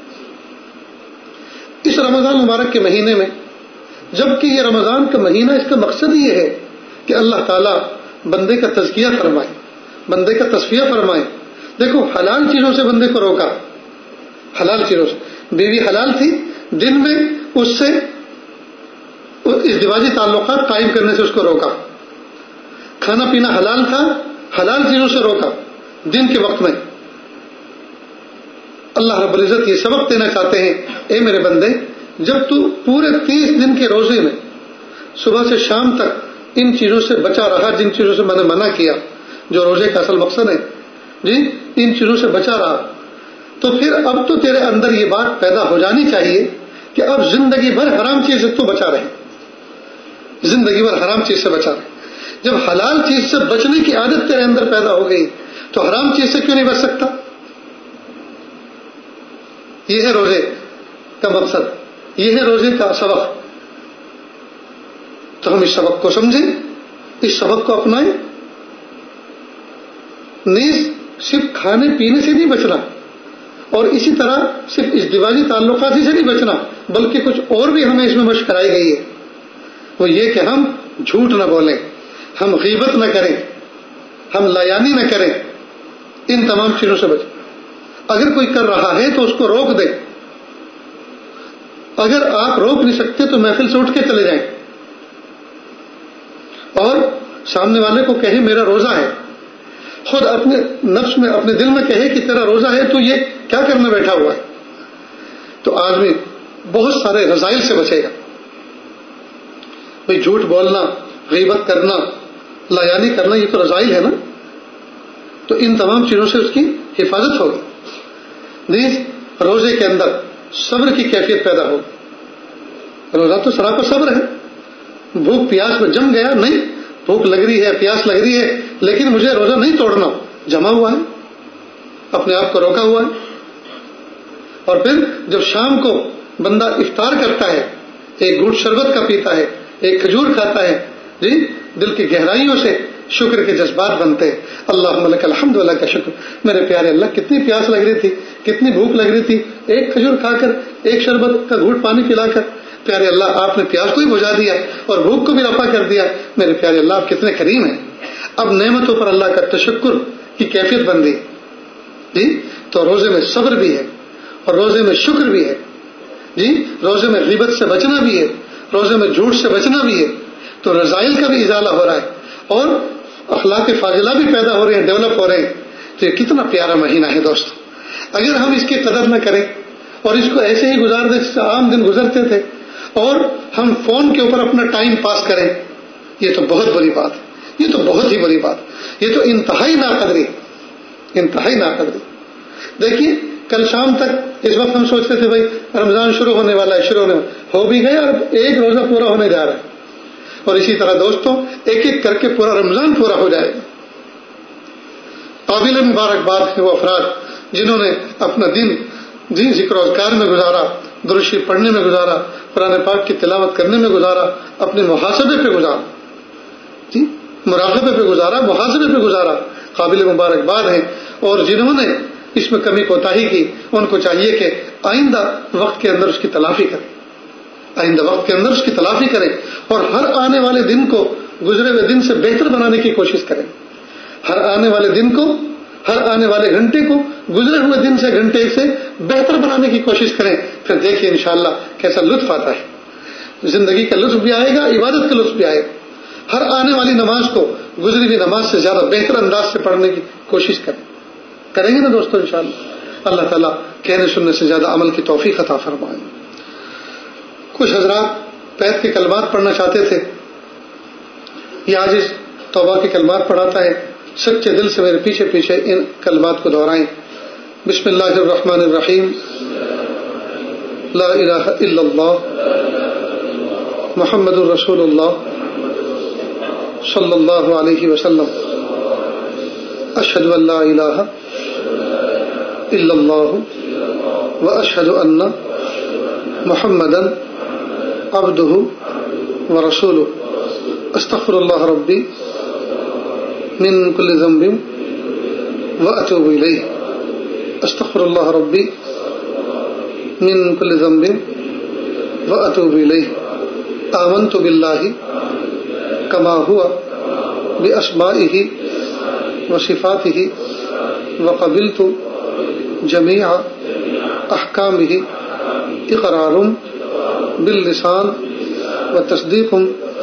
اس رمضان مبارک کے مہینے میں، جبکہ یہ رمضان کا مہینہ اس کا مقصد یہ ہے کہ اللہ تعالیٰ بندے کا تزکیہ فرمائے، بندے کا تصفیہ فرمائے۔ دیکھو حلال چیزوں سے بندے کو روکا، حلال چیزوں سے، بیوی حلال تھی، دن میں اس سے ازدواجی تعلقات قائم کرنے سے اس کو روکا، کھانا پینا حلال تھا، حلال چیزوں سے روکا دن کے وقت میں۔ اللہ رب العزت یہ سبق دینا چاہتے ہیں، اے میرے بندے جب تو پورے تیس دن کے روزے میں صبح سے شام تک ان چیزوں سے بچا رہا جن چیزوں سے میں نے منع کیا، جو روزے کا اصل مقصد ہے جی، ان چیزوں سے بچا رہا، تو پھر اب تو تیرے اندر یہ بات پیدا ہو جانی چاہیے کہ اب زندگی بھر حرام چیز سے تو بچا رہے، زندگی بھر حرام چیز سے بچا رہے۔ جب حلال چیز سے بچنے کی عادت تیرے اندر پیدا ہو گئی تو حرام چیز سے کیوں نہیں بچ سکتا؟ یہ ہے روزے کا مقصد، یہ ہے روزے کا سبق۔ تو ہم اس سبق کو سمجھیں، اس سبق کو اپنائیں، نیز صرف کھانے پینے سے نہیں بچنا، اور اسی طرح صرف ازدواجی تعلقات سے نہیں بچنا، بلکہ کچھ اور بھی ہمیں اس میں مشق کرائی گئی ہے، وہ یہ کہ ہم جھوٹ نہ بولیں، ہم غیبت نہ کریں، ہم لایانی نہ کریں، ان تمام چیزوں سے بچیں۔ اگر کوئی کر رہا ہے تو اس کو روک دیں، اگر آپ روک نہیں سکتے تو محفل سے اٹھ کے چلے جائیں، اور سامنے والے کو کہے میرا روزہ ہے، خود اپنے نفس میں اپنے دل میں کہے کہ تیرا روزہ ہے تو یہ کیا کرنے بیٹھا ہوا ہے، تو آدمی بہت سارے رذائل سے بچے گا۔ بھئی جھوٹ بولنا، غیبت کرنا، لایانی کرنا، یہ تو رذائل ہے نا، تو ان تمام چیزوں سے اس کی حفاظت ہوگی۔ نیز روزے کے اندر صبر کی کیفیت پیدا ہوگی، روزہ تو سراپا صبر ہے، بھوک پیاس میں جم گیا نہیں، بھوک لگ رہی ہے، پیاس لگ رہی ہے، لیکن مجھے روزہ نہیں توڑنا، جمع ہوا ہے، اپنے آپ کو روکا ہوا ہے۔ اور پھر جب شام کو بندہ افطار کرتا ہے، ایک گھونٹ شربت کا پیتا ہے، ایک کھجور کھاتا ہے، جی دل کی گہرائیوں سے شکر کے جذبات بنتے ہیں، اللہم لک الحمد لک کا شکر، میرے پیارے اللہ کتنی پیاس لگ رہی تھی، کتنی بھوک لگ رہی تھی، ایک کھجور کھا کر، ایک شربت کا گھونٹ پانی پلا کر، پیارے اللہ آپ نے پیاس کو بھی بجھا دیا اور بھوک کو بھی رفع کر دیا، میرے پیارے اللہ آپ کتنے کریم ہیں۔ اب نعمتوں پر اللہ کا تشکر کی کیفیت بن گئی جی، تو روزے میں صبر بھی ہے اور روزے میں شکر بھی ہے جی، روزے میں غیبت سے بچنا بھی ہے، روزے میں جھوٹ سے بچنا بھی ہے، تو رذائل کا بھی ازالہ ہو رہا ہے اور اخلاق فاضلہ بھی پیدا ہو رہے ہیں، ڈیولپ ہو رہے ہیں۔ تو یہ کتنا پیارا مہینہ ہے دوستو، اگر ہم اس کی قدر نہ کریں اور اس کو ایسے ہی گزار دیں جیسے عام دن گزرتے تھے، اور ہم فون کے اوپر اپنا ٹائم پاس کریں، یہ تو بہت بڑی بات ہے، یہ تو بہت ہی بڑی بات ہے، یہ تو انتہائی ناقدری انتہائی ناقدری دیکھیے کل شام تک اس وقت ہم سوچتے تھے بھائی رمضان شروع ہونے والا ہے، شروع ہونے والا ہو بھی گیا اور ایک روزہ پورا ہونے جا رہا ہے، اور اسی طرح دوستوں ایک ایک کر کے پورا رمضان پورا ہو جائے گا۔ قابل مبارکباد ہیں وہ افراد جنہوں نے اپنا دن جی ذکر و اذکار میں گزارا، درود شریف پڑھنے میں گزارا، قرآن پاک کی تلاوت کرنے میں گزارا، اپنے محاسبے پہ گزارا، جی مراقبے پہ گزارا، محاسبے پہ گزارا، قابل مبارکباد ہیں۔ اور جنہوں نے اس میں کمی کوتاہی کی ان کو چاہیے کہ آئندہ وقت کے اندر اس کی تلافی کریں، آئندہ وقت کے اندر اس کی تلافی کریں اور ہر آنے والے دن کو گزرے ہوئے دن سے بہتر بنانے کی کوشش کریں، ہر آنے والے دن کو ہر آنے والے گھنٹے کو گزرے ہوئے دن سے گھنٹے سے بہتر بنانے کی کوشش کریں۔ پھر دیکھیے انشاءاللہ کیسا لطف آتا ہے، زندگی کا لطف بھی آئے گا، عبادت کا لطف بھی آئے گا۔ ہر آنے والی نماز کو گزری ہوئی نماز سے زیادہ بہتر انداز سے پڑھنے کی کوشش کریں کریں گے نا دوستوں انشاءاللہ۔ اللہ تعالیٰ کہنے سننے سے زیادہ عمل کی توفیق عطا فرمائے۔ کچھ حضرات بیت کے کلمات پڑھنا چاہتے تھے، یہ عاجز توبہ کے کلمات پڑھاتا ہے، سچے دل سے میرے پیچھے پیچھے ان کلمات کو دہرائیں۔ بسم اللہ الرحمن الرحیم، لا الہ الا اللہ محمد الرسول اللہ صلی اللہ علیہ وسلم، اشہد ان لا الہ الا اللہ واشہد ان محمدا عبدہ ورسولہ، استغفر اللہ ربی من کل ذنب واتوب الیہ، استغفر اللہ ربی من کل ذنب واتوب الیہ، آمنت باللہ کما ہوا باسمائہ وصفاتہ وقبلت جمیع احکامہ اقرار باللسان وتصدیق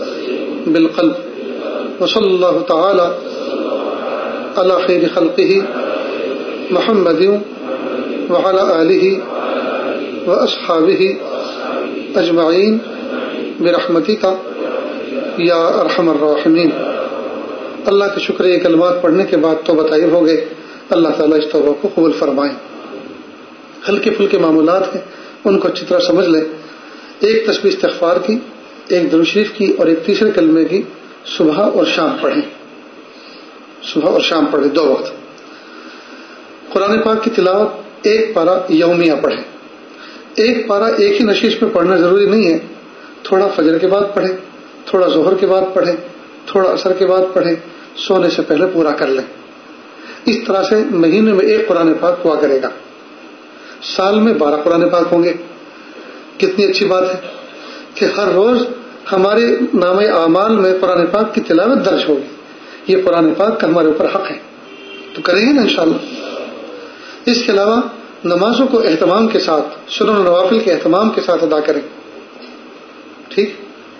بالقلب، وصلی اللہ تعالی علی خیر خلقہ محمد وعلی آلہ واصحابہ اجمعین برحمتک یا ارحم الراحمین۔ اللہ کے شکر یہ کلمات پڑھنے کے بعد توبہ طیب ہو گئے، اللہ تعالیٰ اس توبہ کو قبول فرمائیں۔ ہلکے پھلکے معمولات ہیں، ان کو اچھی طرح سمجھ لیں۔ ایک تسبیح استغفار کی، ایک درود شریف کی اور ایک تیسرے کلمے کی صبح اور شام پڑھیں، صبح اور شام پڑھیں دو وقت۔ قرآن پاک کی تلاوت ایک پارہ یومیہ پڑھیں، ایک پارہ ایک ہی نشست میں پڑھنا ضروری نہیں ہے، تھوڑا فجر کے بعد پڑھیں، تھوڑا ظہر کے بعد پڑھیں، تھوڑا عصر کے بعد پڑھیں، سونے سے پہلے پورا کر لیں۔ اس طرح سے مہینے میں ایک قرآن پاک ہوا کرے گا، سال میں بارہ قرآن پاک ہوں گے۔ کتنی اچھی بات ہے کہ ہر روز ہمارے نام اعمال میں قرآن پاک کی تلاوت درج ہوگی، یہ قرآن پاک کا ہمارے اوپر حق ہے، تو کریں گے نا انشاءاللہ۔ اس کے علاوہ نمازوں کو اہتمام کے ساتھ، سنن و نوافل کے اہتمام کے ساتھ ادا کریں، ٹھیک۔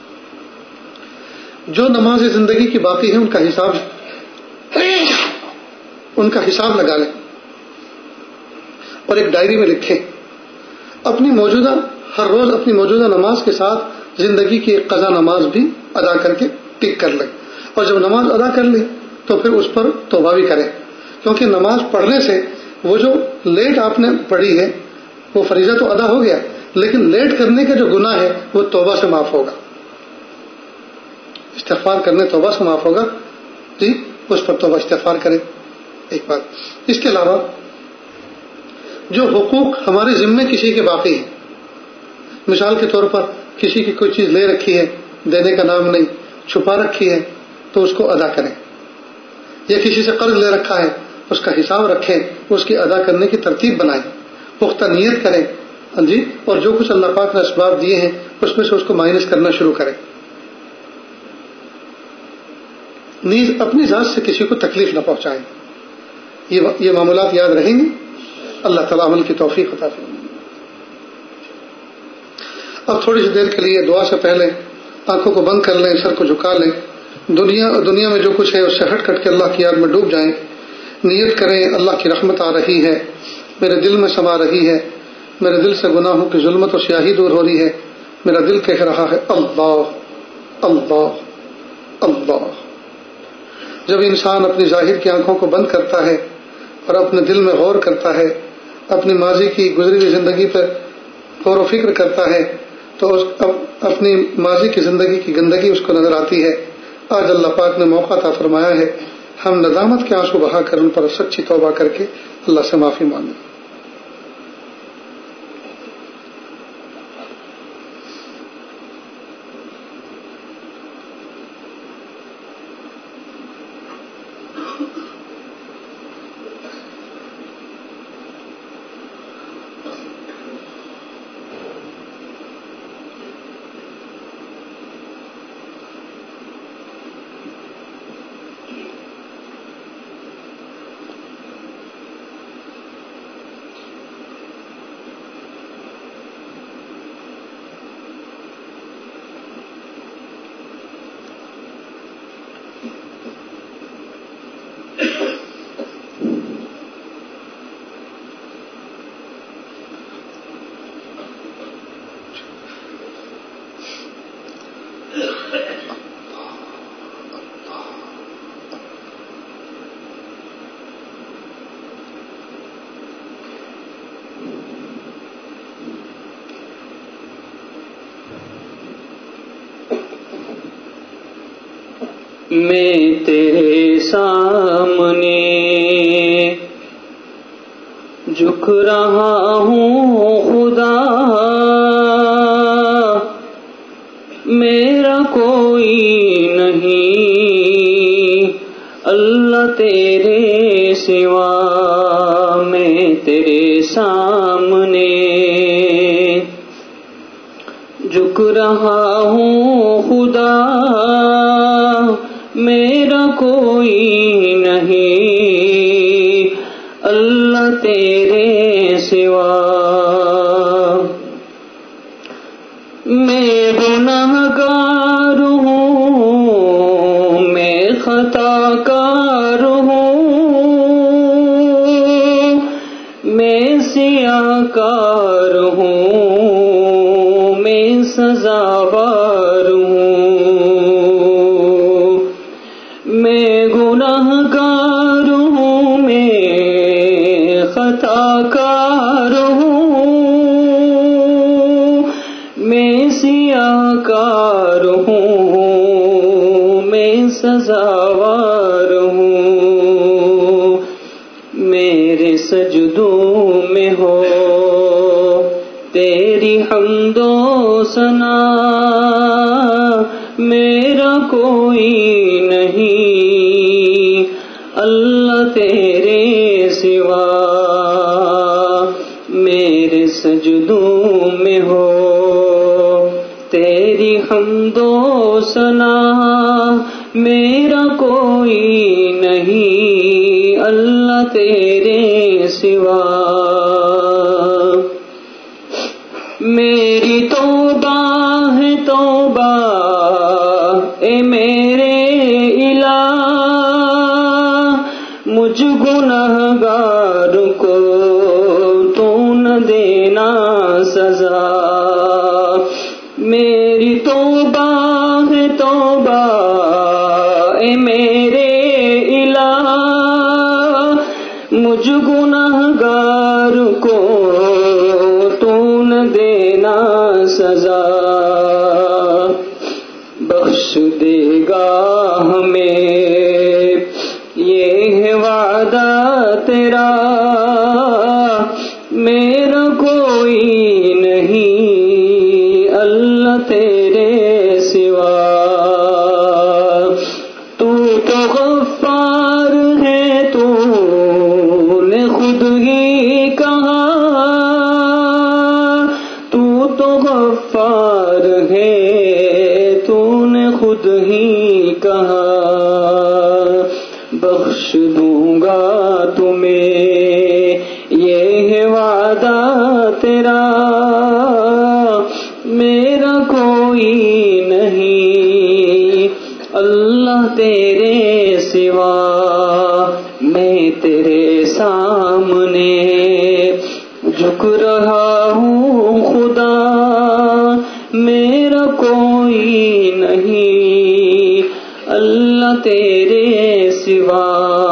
جو نماز زندگی کی باقی ہے ان کا حساب ان کا حساب لگا لیں اور ایک ڈائری میں لکھیں، اپنی موجودہ ہر روز اپنی موجودہ نماز کے ساتھ زندگی کی ایک قضا نماز بھی ادا کر کے ٹک کر لیں، اور جب نماز ادا کر لی تو پھر اس پر توبہ بھی کریں، کیونکہ نماز پڑھنے سے وہ جو لیٹ آپ نے پڑھی ہے وہ فریضہ تو ادا ہو گیا، لیکن لیٹ کرنے کا جو گناہ ہے وہ توبہ سے معاف ہوگا، استغفار کرنے توبہ سے معاف ہوگا، جی اس پر توبہ استغفار کریں۔ ایک بات، اس کے علاوہ جو حقوق ہمارے ذمے کسی کے باقی ہیں، مثال کے طور پر کسی کی کوئی چیز لے رکھی ہے، دینے کا نام نہیں، چھپا رکھی ہے، تو اس کو ادا کریں، یا کسی سے قرض لے رکھا ہے اس کا حساب رکھیں، اس کی ادا کرنے کی ترتیب بنائیں، پختہ نیت کریں، جی اور جو کچھ اللہ پاک نے اسباب دیے ہیں اس میں سے اس کو مائنس کرنا شروع کریں۔ نیز اپنی ذات سے کسی کو تکلیف نہ پہنچائیں، یہ یہ معاملات یاد رہیں گے، اللہ تعالیٰ عمل کی توفیق عطا فرمائے۔ اب تھوڑی سی دیر کے لیے دعا سے پہلے آنکھوں کو بند کر لیں، سر کو جھکا لیں، دنیا دنیا میں جو کچھ ہے اس سے ہٹ کٹ کے اللہ کی یاد میں ڈوب جائیں، نیت کریں اللہ کی رحمت آ رہی ہے، میرے دل میں سما رہی ہے، میرے دل سے گناہوں کی ظلمت اور سیاہی دور ہو رہی ہے، میرا دل کہہ رہا ہے اللہ اللہ اللہ۔ جب انسان اپنی ظاہر کی آنکھوں کو بند کرتا ہے اور اپنے دل میں غور کرتا ہے، اپنی ماضی کی گزری ہوئی زندگی پر غور و فکر کرتا ہے، تو اس اپنی ماضی کی زندگی کی گندگی اس کو نظر آتی ہے۔ آج اللہ پاک نے موقع عطا فرمایا ہے، ہم ندامت کے آنسو بہا کر ان پر سچی توبہ کر کے اللہ سے معافی مانگیں۔ میں تیرے سامنے جھک رہا ہوں خدا، میرا کوئی نہیں اللہ تیرے سوا، میں تیرے سامنے جھک رہا ہوں خدا، میرا کوئی نہیں اللہ تیرے سوا۔ میں گنہگار ہوں، میں خطا کار ہوں، میں سیاہ کار ہوں، میں سزاوار ہوں، میں گنہگار ہوں، میں خطا کار ہوں، میں سیاہ کار ہوں، میں سزاوار ہوں، میرے سجدوں میں ہو تیری حمد و ثنا، میرا کوئی نہیں اللہ تیرے سوا، میرے سجدوں میں ہو تیری حمد و ثنا، میرا کوئی نہیں اللہ تیرے سوا۔ میری توبہ ہے توبہ اے میرے الہ، مجھ گنہگار کو تو نہ دینا سزا، میری توبہ ہے توبہ اے میرے الہ، مجھ گنہگار کو تو نہ دینا سزا، بخش دے گا ہمیں یہ ہے وعدہ تیرا، میرا کوئی نہیں اللہ تیرے سوا، تو تو غفار ہے تو نے خود ہی کہا، تو تو غفار ہے تو نے خود ہی کہا، بخش دوں گا تمہیں یہ ہے وعدہ تیرا، میرا کوئی نہیں اللہ تیرے سوا، میں تیرے سامنے جھک رہا ہوں خدا، میں تیرے سوا.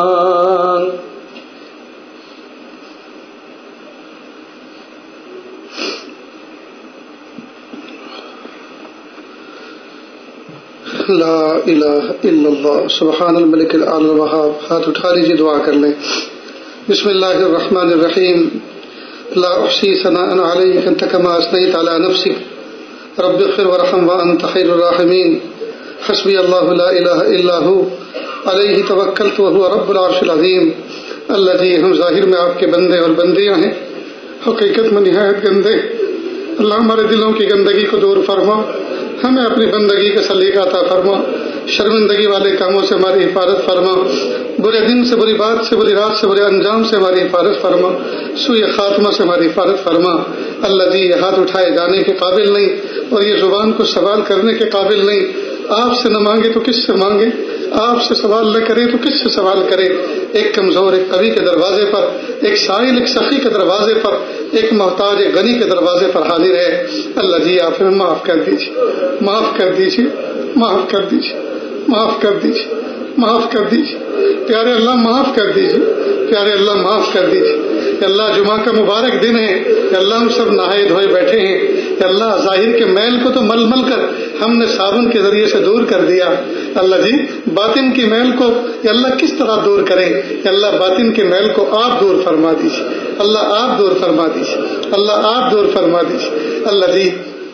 لا الہ الا اللہ سبحان الملک الاعلی الوہاب. ہاتھ اٹھا لیجیے، دعا کر لیں. بسم اللہ الرحمن الرحیم. لا احصی ثناء علیک انت کما اثنیت علی نفسک رب اغفر وارحم وانت خیر الراحمین. حسبی اللہ لا الہ الا ہو علیہ توکلت وہو رب العرش العظیم. اللہ جی، ہم ظاہر میں آپ کے بندے اور بندیاں ہیں، حقیقت میں نہایت گندے. اللہ ہمارے دلوں کی گندگی کو دور فرما، ہمیں اپنی بندگی کا سلیقہ عطا فرما، شرمندگی والے کاموں سے ہماری حفاظت فرما، برے دن سے، بری بات سے، بری رات سے، برے انجام سے ہماری حفاظت فرما، سوء خاتمہ سے ہماری حفاظت فرما. اللہ جی، یہ ہاتھ اٹھائے جانے کے قابل نہیں اور یہ زبان کو سوال کرنے کے قابل نہیں. آپ سے نہ مانگے تو کس سے مانگے، آپ سے سوال نہ کرے تو کس سے سوال کرے. ایک کمزور ایک قوی کے دروازے پر، ایک سائل ایک سخی کے دروازے پر، ایک محتاج ایک غنی کے دروازے پر حاضر ہے. اللہ جی، آپ ہمیں معاف کر دیجیے، معاف کر دیجیے، معاف کر دیجیے، معاف کر دیجیے، معاف کر دیجیے. پیارے اللہ معاف کر دیجیے، پیارے اللہ معاف کر دیجیے. اللہ جمعہ کا مبارک دن ہے، اللہ ہم سب نہائے دھوئے بیٹھے ہیں. اللہ ظاہر کے میل کو تو مل مل کر ہم نے صابن کے ذریعے سے دور کر دیا. اللہ جی، باطن کی میل کو اللہ کس طرح دور کریں؟ اللہ باطن کے میل کو آپ دور فرما دیجیے، اللہ آپ دور فرما دیجیے، اللہ آپ دور فرما دیجیے. اللہ جی،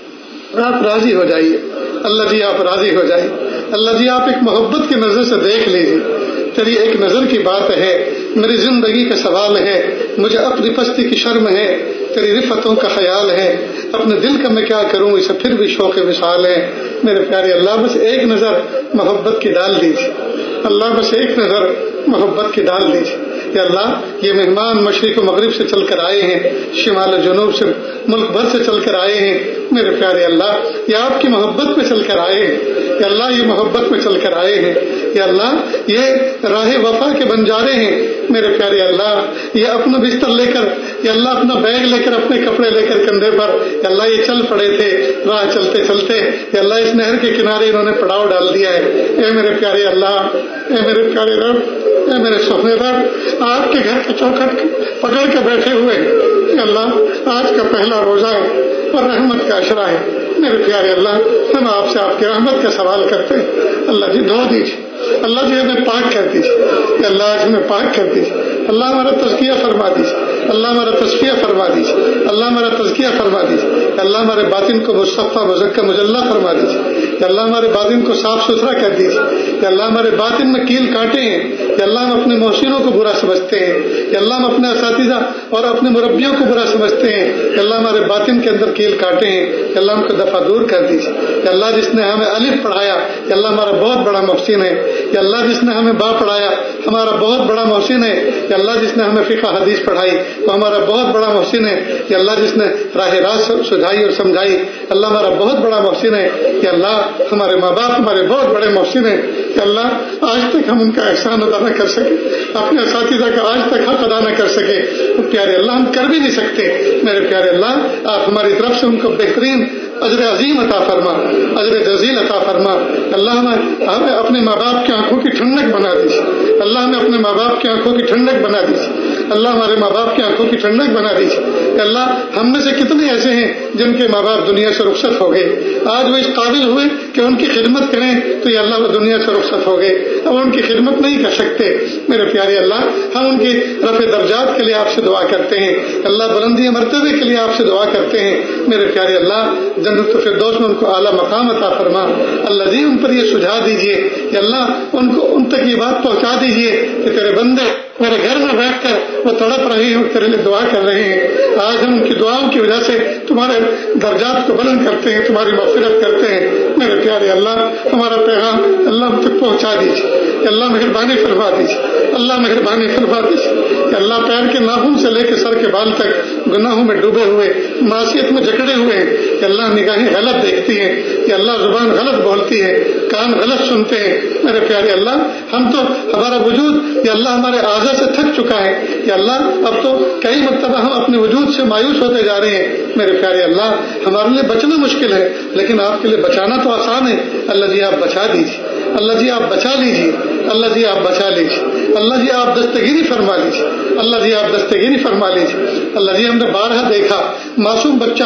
آپ راضی ہو جائیے، اللہ جی آپ راضی ہو جائیے. اللہ جی، آپ ایک محبت کی نظر سے دیکھ لیجیے. تیری ایک نظر کی بات ہے، میری زندگی کا سوال ہے، مجھے اپنی پستی کی شرم ہے، تیری رفتوں کا خیال ہے، اپنے دل کا میں کیا کروں، اسے پھر بھی شوق وصال ہے. میرے پیارے اللہ، بس ایک نظر محبت کی ڈال دیجیے، اللہ بس ایک نظر محبت کی ڈال دیجیے. یا اللہ، یہ مہمان مشرق و مغرب سے چل کر آئے ہیں، شمال و جنوب سے، ملک بھر سے چل کر آئے ہیں. میرے پیارے اللہ، یہ آپ کی محبت میں چل کر آئے ہیں. یا اللہ، یہ محبت میں چل کر آئے ہیں. یا اللہ، یہ راہ وفا کے بنجارے ہیں. میرے پیارے اللہ، یہ اپنا بستر لے کر، یا اللہ اپنا بیگ لے کر، اپنے کپڑے لے کر کندھے پر، یا اللہ یہ چل پڑے تھے. راہ چلتے چلتے یا اللہ اس نہر کے کنارے انہوں نے پڑاؤ ڈال دیا ہے. اے میرے پیارے اللہ، اے میرے پیارے رب، اے میرے سونے رب، آپ کے گھر کا چوکھٹ پکڑ کے بیٹھے ہوئے. یا اللہ، آج کا پہلا روزہ ہے اور رحمت کا عشرہ ہے. میرے پیارے اللہ، ہم آپ سے آپ کی رحمت کا سوال کرتے ہیں. اللہ جی دھو دیجیے، اللہ جی ہمیں پاک کر دیجیے. کہ اللہ آج ہمیں پاک کر دیجیے. اللہ ہمارا تزکیہ فرما دیجیے، اللہ ہمارا تزکیہ فرما دیجیے، اللہ ہمارا تزکیہ فرما دیجیے. اللہ ہمارے باطن کو مصطفیٰ مزکہ مجلہ فرما دیجیے. کہ اللہ ہمارے باطن کو صاف ستھرا کر دیجیے. کہ اللہ ہمارے باطن میں کیل کاٹے ہیں، کہ اللہ ہم اپنے محسنوں کو برا سمجھتے ہیں، کہ اللہ ہم اپنے اساتذہ اور اپنے مربیوں کو برا سمجھتے ہیں. کہ اللہ ہمارے باطن کے اندر کیل کاٹے ہیں، کہ اللہ ہم کو دفع دور کر دیجیے. کہ اللہ جس نے ہمیں الف پڑھایا، کہ اللہ ہمارا بہت بڑا محسن ہے. کہ اللہ جس نے ہمیں با پڑھایا ہمارا بہت بڑا محسن ہے. کہ اللہ جس نے ہمیں فقہ حدیث پڑھائی وہ ہمارا بہت بڑا محسن ہے. کہ اللہ جس نے راہ راست سجھائی اور سمجھائی اللہ ہمارا بہت بڑا محسن ہے. کہ اللہ ہمارے ماں باپ ہمارے بہت بڑے محسن ہیں. کہ اللہ آج تک ہم ان کا احسان ادا نہ کر سکے، اپنے اساتذہ کا آج تک حق ادا نہ کر سکے. پیارے اللہ، ہم کر بھی نہیں سکتے. میرے پیارے اللہ، آپ ہماری طرف سے ان کو بہترین اجر عظیم عطا فرما، اجر جزیل عطا فرما. اللہ ہمیں اپنے ماں باپ کی آنکھوں کی ٹھنڈک بنا دیجیے. اللہ ہمیں اپنے ماں باپ کی آنکھوں کی ٹھنڈک بنا دیجیے. اللہ ہمارے ماں باپ کی آنکھوں کی ٹھنڈک بنا دیجیے. کہ اللہ ہم میں سے کتنے ایسے ہیں جن کے ماں باپ دنیا سے رخصت ہو گئے، آج وہ اس قابل ہوئے کہ ان کی خدمت کریں تو یہ اللہ وہ دنیا سے رخصت ہو گئے، اب ان کی خدمت نہیں کر سکتے. میرے پیارے اللہ، ہم ان کی رفع درجات کے لیے آپ سے دعا کرتے ہیں. اللہ بلندی مرتبے کے لیے آپ سے دعا کرتے ہیں. میرے پیارے اللہ، جنت الفردوس میں ان کو اعلیٰ مقام عطا فرما. اللہ جی ان پر یہ سجھا دیجیے کہ اللہ ان کو ان تک یہ بات پہنچا دیجیے کہ تیرے بندے میرے گھر میں بیٹھ کر وہ تڑپ رہے ہیں اور تیرے لیے دعا کر رہے ہیں. آج ہم ان کی دعاؤں کی وجہ سے تمہارے درجات کو بلند کرتے ہیں، تمہاری مغفرت کرتے ہیں. میرے پیارے اللہ، ہمارا پیغام اللہ ہم تک پہنچا دیجیے. اللہ مہربانی فرما دیجیے، اللہ مہربانی فرما دیجیے. اللہ پیر کے ناخن سے لے کے سر کے بال تک گناہوں میں ڈوبے ہوئے، معصیت میں جکڑے ہوئے ہیں. کہ اللہ نگاہیں غلط دیکھتی ہیں، کہ اللہ زبان غلط بولتی ہے، کان غلط سنتے ہیں. میرے پیارے اللہ، ہم تو ہمارا وجود یا اللہ ہمارے اعضاء سے تھک چکا ہے. یا اللہ اب تو کئی مرتبہ ہم اپنے وجود سے مایوس ہوتے جا رہے ہیں. میرے پیارے اللہ، ہمارے لیے بچنا مشکل ہے لیکن آپ کے لیے بچانا تو آسان ہے. اللہ جی آپ بچا دیجیے، اللہ جی آپ بچا لیجیے، اللہ جی آپ بچا لیجیے، اللہ جی آپ دستگیری فرما لیجیے، اللہ جی آپ دستگیری فرما لیجیے۔ اللہ جی ہم نے بارہا دیکھا معصوم بچہ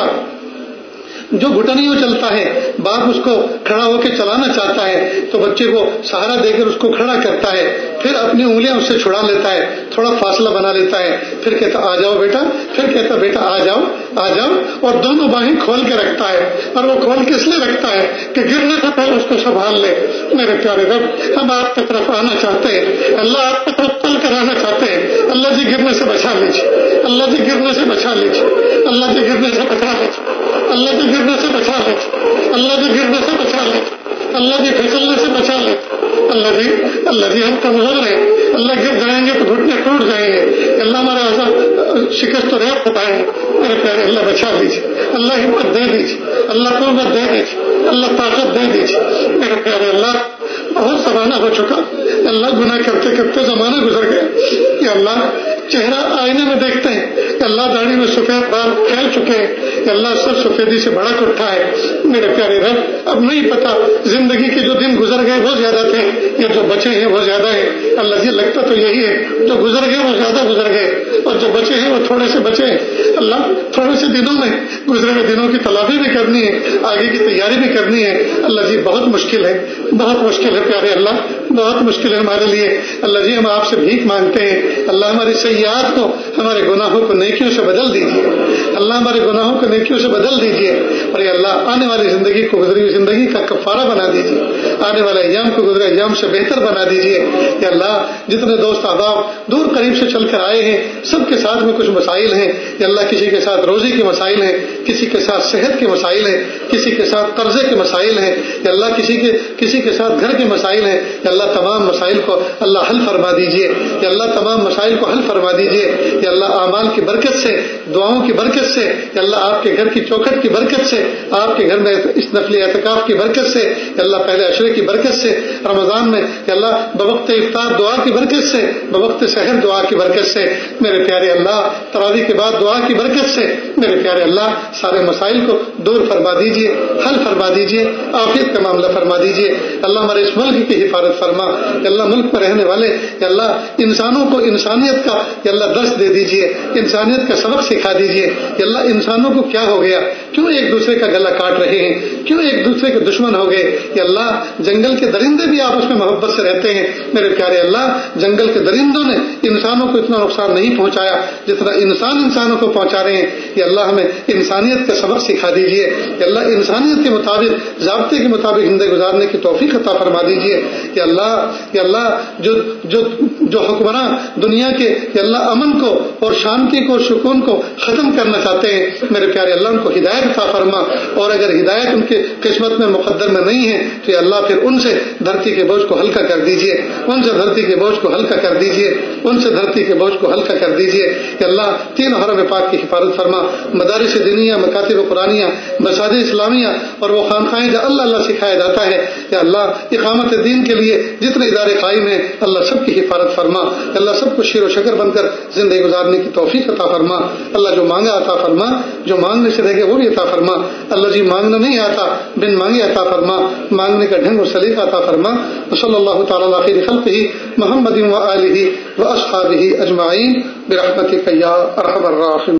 جو گھٹنیوں چلتا ہے، باپ اس کو کھڑا ہو کے چلانا چاہتا ہے تو بچے کو سہارا دے کر اس کو کھڑا کرتا ہے، پھر اپنی انگلیاں اس سے چھڑا لیتا ہے، تھوڑا فاصلہ بنا لیتا ہے، پھر کہتا آ جاؤ بیٹا، پھر کہتا بیٹا آ جاؤ آ جاؤ، اور دونوں باہیں کھول کے رکھتا ہے، اور وہ کھول کے اس لیے رکھتا ہے کہ گرنے سے پہلے اس کو سنبھال لے۔ میرے پیارے رب، ہم آپ کی طرف آنا چاہتے ہیں، اللہ آپ کی طرف چل کر آنا چاہتے ہیں، اللہ جی گرنے سے بچا لیجیے، اللہ جی گرنے سے بچا لیجیے، اللہ جی گرنے سے بچا لیجیے، اللہ جی گرنے سے بچا لیجیے، اللہ جی گرنے سے بچا لیجیے، اللہ جی پھسلنے سے بچا لیجیے، اللہ جی اللہ جی ہم کمزور ہیں، اللہ گر جائیں گے تو گھٹنے ٹوٹ جائیں گے، اللہ ہمارا ایسا شکست و ریت بتائیں، میرے پیارے اللہ بچا دیجیے، اللہ ہمت دے دیجیے، اللہ قوت دے دیجیے، اللہ طاقت دے دیجیے، میرے پیارے اللہ بہت زمانہ ہو چکا، اللہ گناہ کرتے کرتے زمانہ گزر گیا، کہ اللہ چہرہ آئینے میں دیکھتے ہیں کہ اللہ داڑھی میں سفید بال پھیل چکے ہیں، کہ اللہ سر سفیدی سے بڑا اٹھا ہے، میرے پیارے رب اب نہیں پتا زندگی کے جو دن گزر گئے وہ زیادہ تھے یا جو بچے ہیں وہ زیادہ ہیں، اللہ جی لگتا تو یہی ہے جو گزر گئے وہ زیادہ گزر گئے اور جو بچے ہیں وہ تھوڑے سے بچے ہیں، اللہ تھوڑے سے دنوں میں گزرے ہوئے دنوں کی تلافی بھی کرنی ہے، آگے کی تیاری بھی کرنی ہے، اللہ جی بہت مشکل ہے، بہت مشکل ہے پیارے اللہ، بہت مشکل ہے ہمارے لیے، اللہ جی ہم آپ سے بھیک مانگتے ہیں، اللہ ہماری سیئات کو ہمارے گناہوں کو نیکیوں سے بدل دیجیے، اللہ ہمارے گناہوں کو نیکیوں سے بدل دیجیے، اور یہ اللہ آنے والی زندگی کو گزری ہوئی زندگی کا کفارہ بنا دیجیے، آنے والے ایام کو گزرے ایام سے بہتر بنا دیجیے، یا اللہ جتنے دوست احباب دور قریب سے چل کر آئے ہیں سب کے ساتھ میں کچھ مسائل ہیں، یا اللہ کسی کے ساتھ روزی کے مسائل ہیں، کسی کے ساتھ صحت کے مسائل ہیں، کسی کے ساتھ قرضے کے مسائل ہیں، یا اللہ کسی کے کسی کے ساتھ گھر کے مسائل ہیں، یا اللہ تمام مسائل کو اللہ حل فرما دیجیے، یا اللہ تمام مسائل کو حل فرما دیجیے، یا اللہ اعمال کی برکت سے، دعاؤں کی برکت سے، یا اللہ آپ کے گھر کی چوکھٹ کی برکت سے، آپ کے گھر میں اس نفلی اعتکاف کی برکت سے، یا اللہ پہلے عشرے کی برکت سے، رمضان میں یا اللہ بوقت افطار دعا کی برکت سے، بوقت سحر دعا کی برکت سے، میرے پیارے اللہ تراویح کے بعد دعا کی برکت سے، میرے پیارے اللہ سارے مسائل کو دور فرما دیجیے، حل فرما دیجیے، عافیت کا معاملہ فرما دیجیے، اللہ ہمارے اس ملک کی حفاظت فرما، یا اللہ ملک میں رہنے والے یا اللہ انسانوں کو انسانیت کا یا اللہ درس دے دیجیے، انسانیت کا سبق سکھا دیجیے، یا اللہ انسانوں کو کیا ہو گیا، کیوں ایک دوسرے کا گلا کاٹ رہے ہیں، کیوں ایک دوسرے کے دشمن ہو گئے، یا اللہ جنگل کے درندے بھی آپس میں محبت سے رہتے ہیں، میرے پیارے اللہ جنگل کے درندوں نے انسانوں کو اتنا نقصان نہیں پہنچایا جتنا انسان انسانوں کو پہنچا رہے ہیں، یا اللہ ہمیں انسانیت کا سبق سکھا دیجیے، یا اللہ انسانیت کے مطابق ضابطے کے مطابق زندگی گزارنے کی توفیق عطا فرما دیجیے، یا اللہ یا اللہ جو جو جو حکمراں دنیا کے یا اللہ امن کو اور شانتی کو سکون کو ختم کرنا چاہتے ہیں، میرے پیارے اللہ ان کو ہدایت عطا فرما، اور اگر ہدایت ان کے قسمت میں مقدر میں نہیں ہے تو یا اللہ پھر ان سے دھرتی کے بوجھ کو ہلکا کر دیجیے، ان سے دھرتی کے بوجھ کو ہلکا کر دیجیے، ان سے دھرتی کے بوجھ کو ہلکا کر دیجیے، یا اللہ تین حرم پاک کی حفاظت فرما، مدارس دینیہ، مکاتب قرآنیہ، مساجد اسلامیہ اور وہ خانقاہیں جہاں اللہ اللہ سکھایا جاتا ہے، یا اللہ اقامت دین کے لیے جتنے ادارے قائم ہیں اللہ سب کی حفاظت فرما، اللہ سب کو شیر و شکر بن کر زندگی گزارنے کی توفیق عطا فرما، اللہ جو مانگا عطا فرما، جو مانگنے سے رہ گئے وہ بھی عطا فرما، اللہ جی مانگنا نہیں آتا بن مانگے عطا فرما، مانگنے کا ڈھنگ و سلیقہ عطا فرما، وصلی اللہ تعالی علی خیر خلقہ محمد و آلہ و اصحابہ اجمعین برحمتک یا ارحم الراحمین۔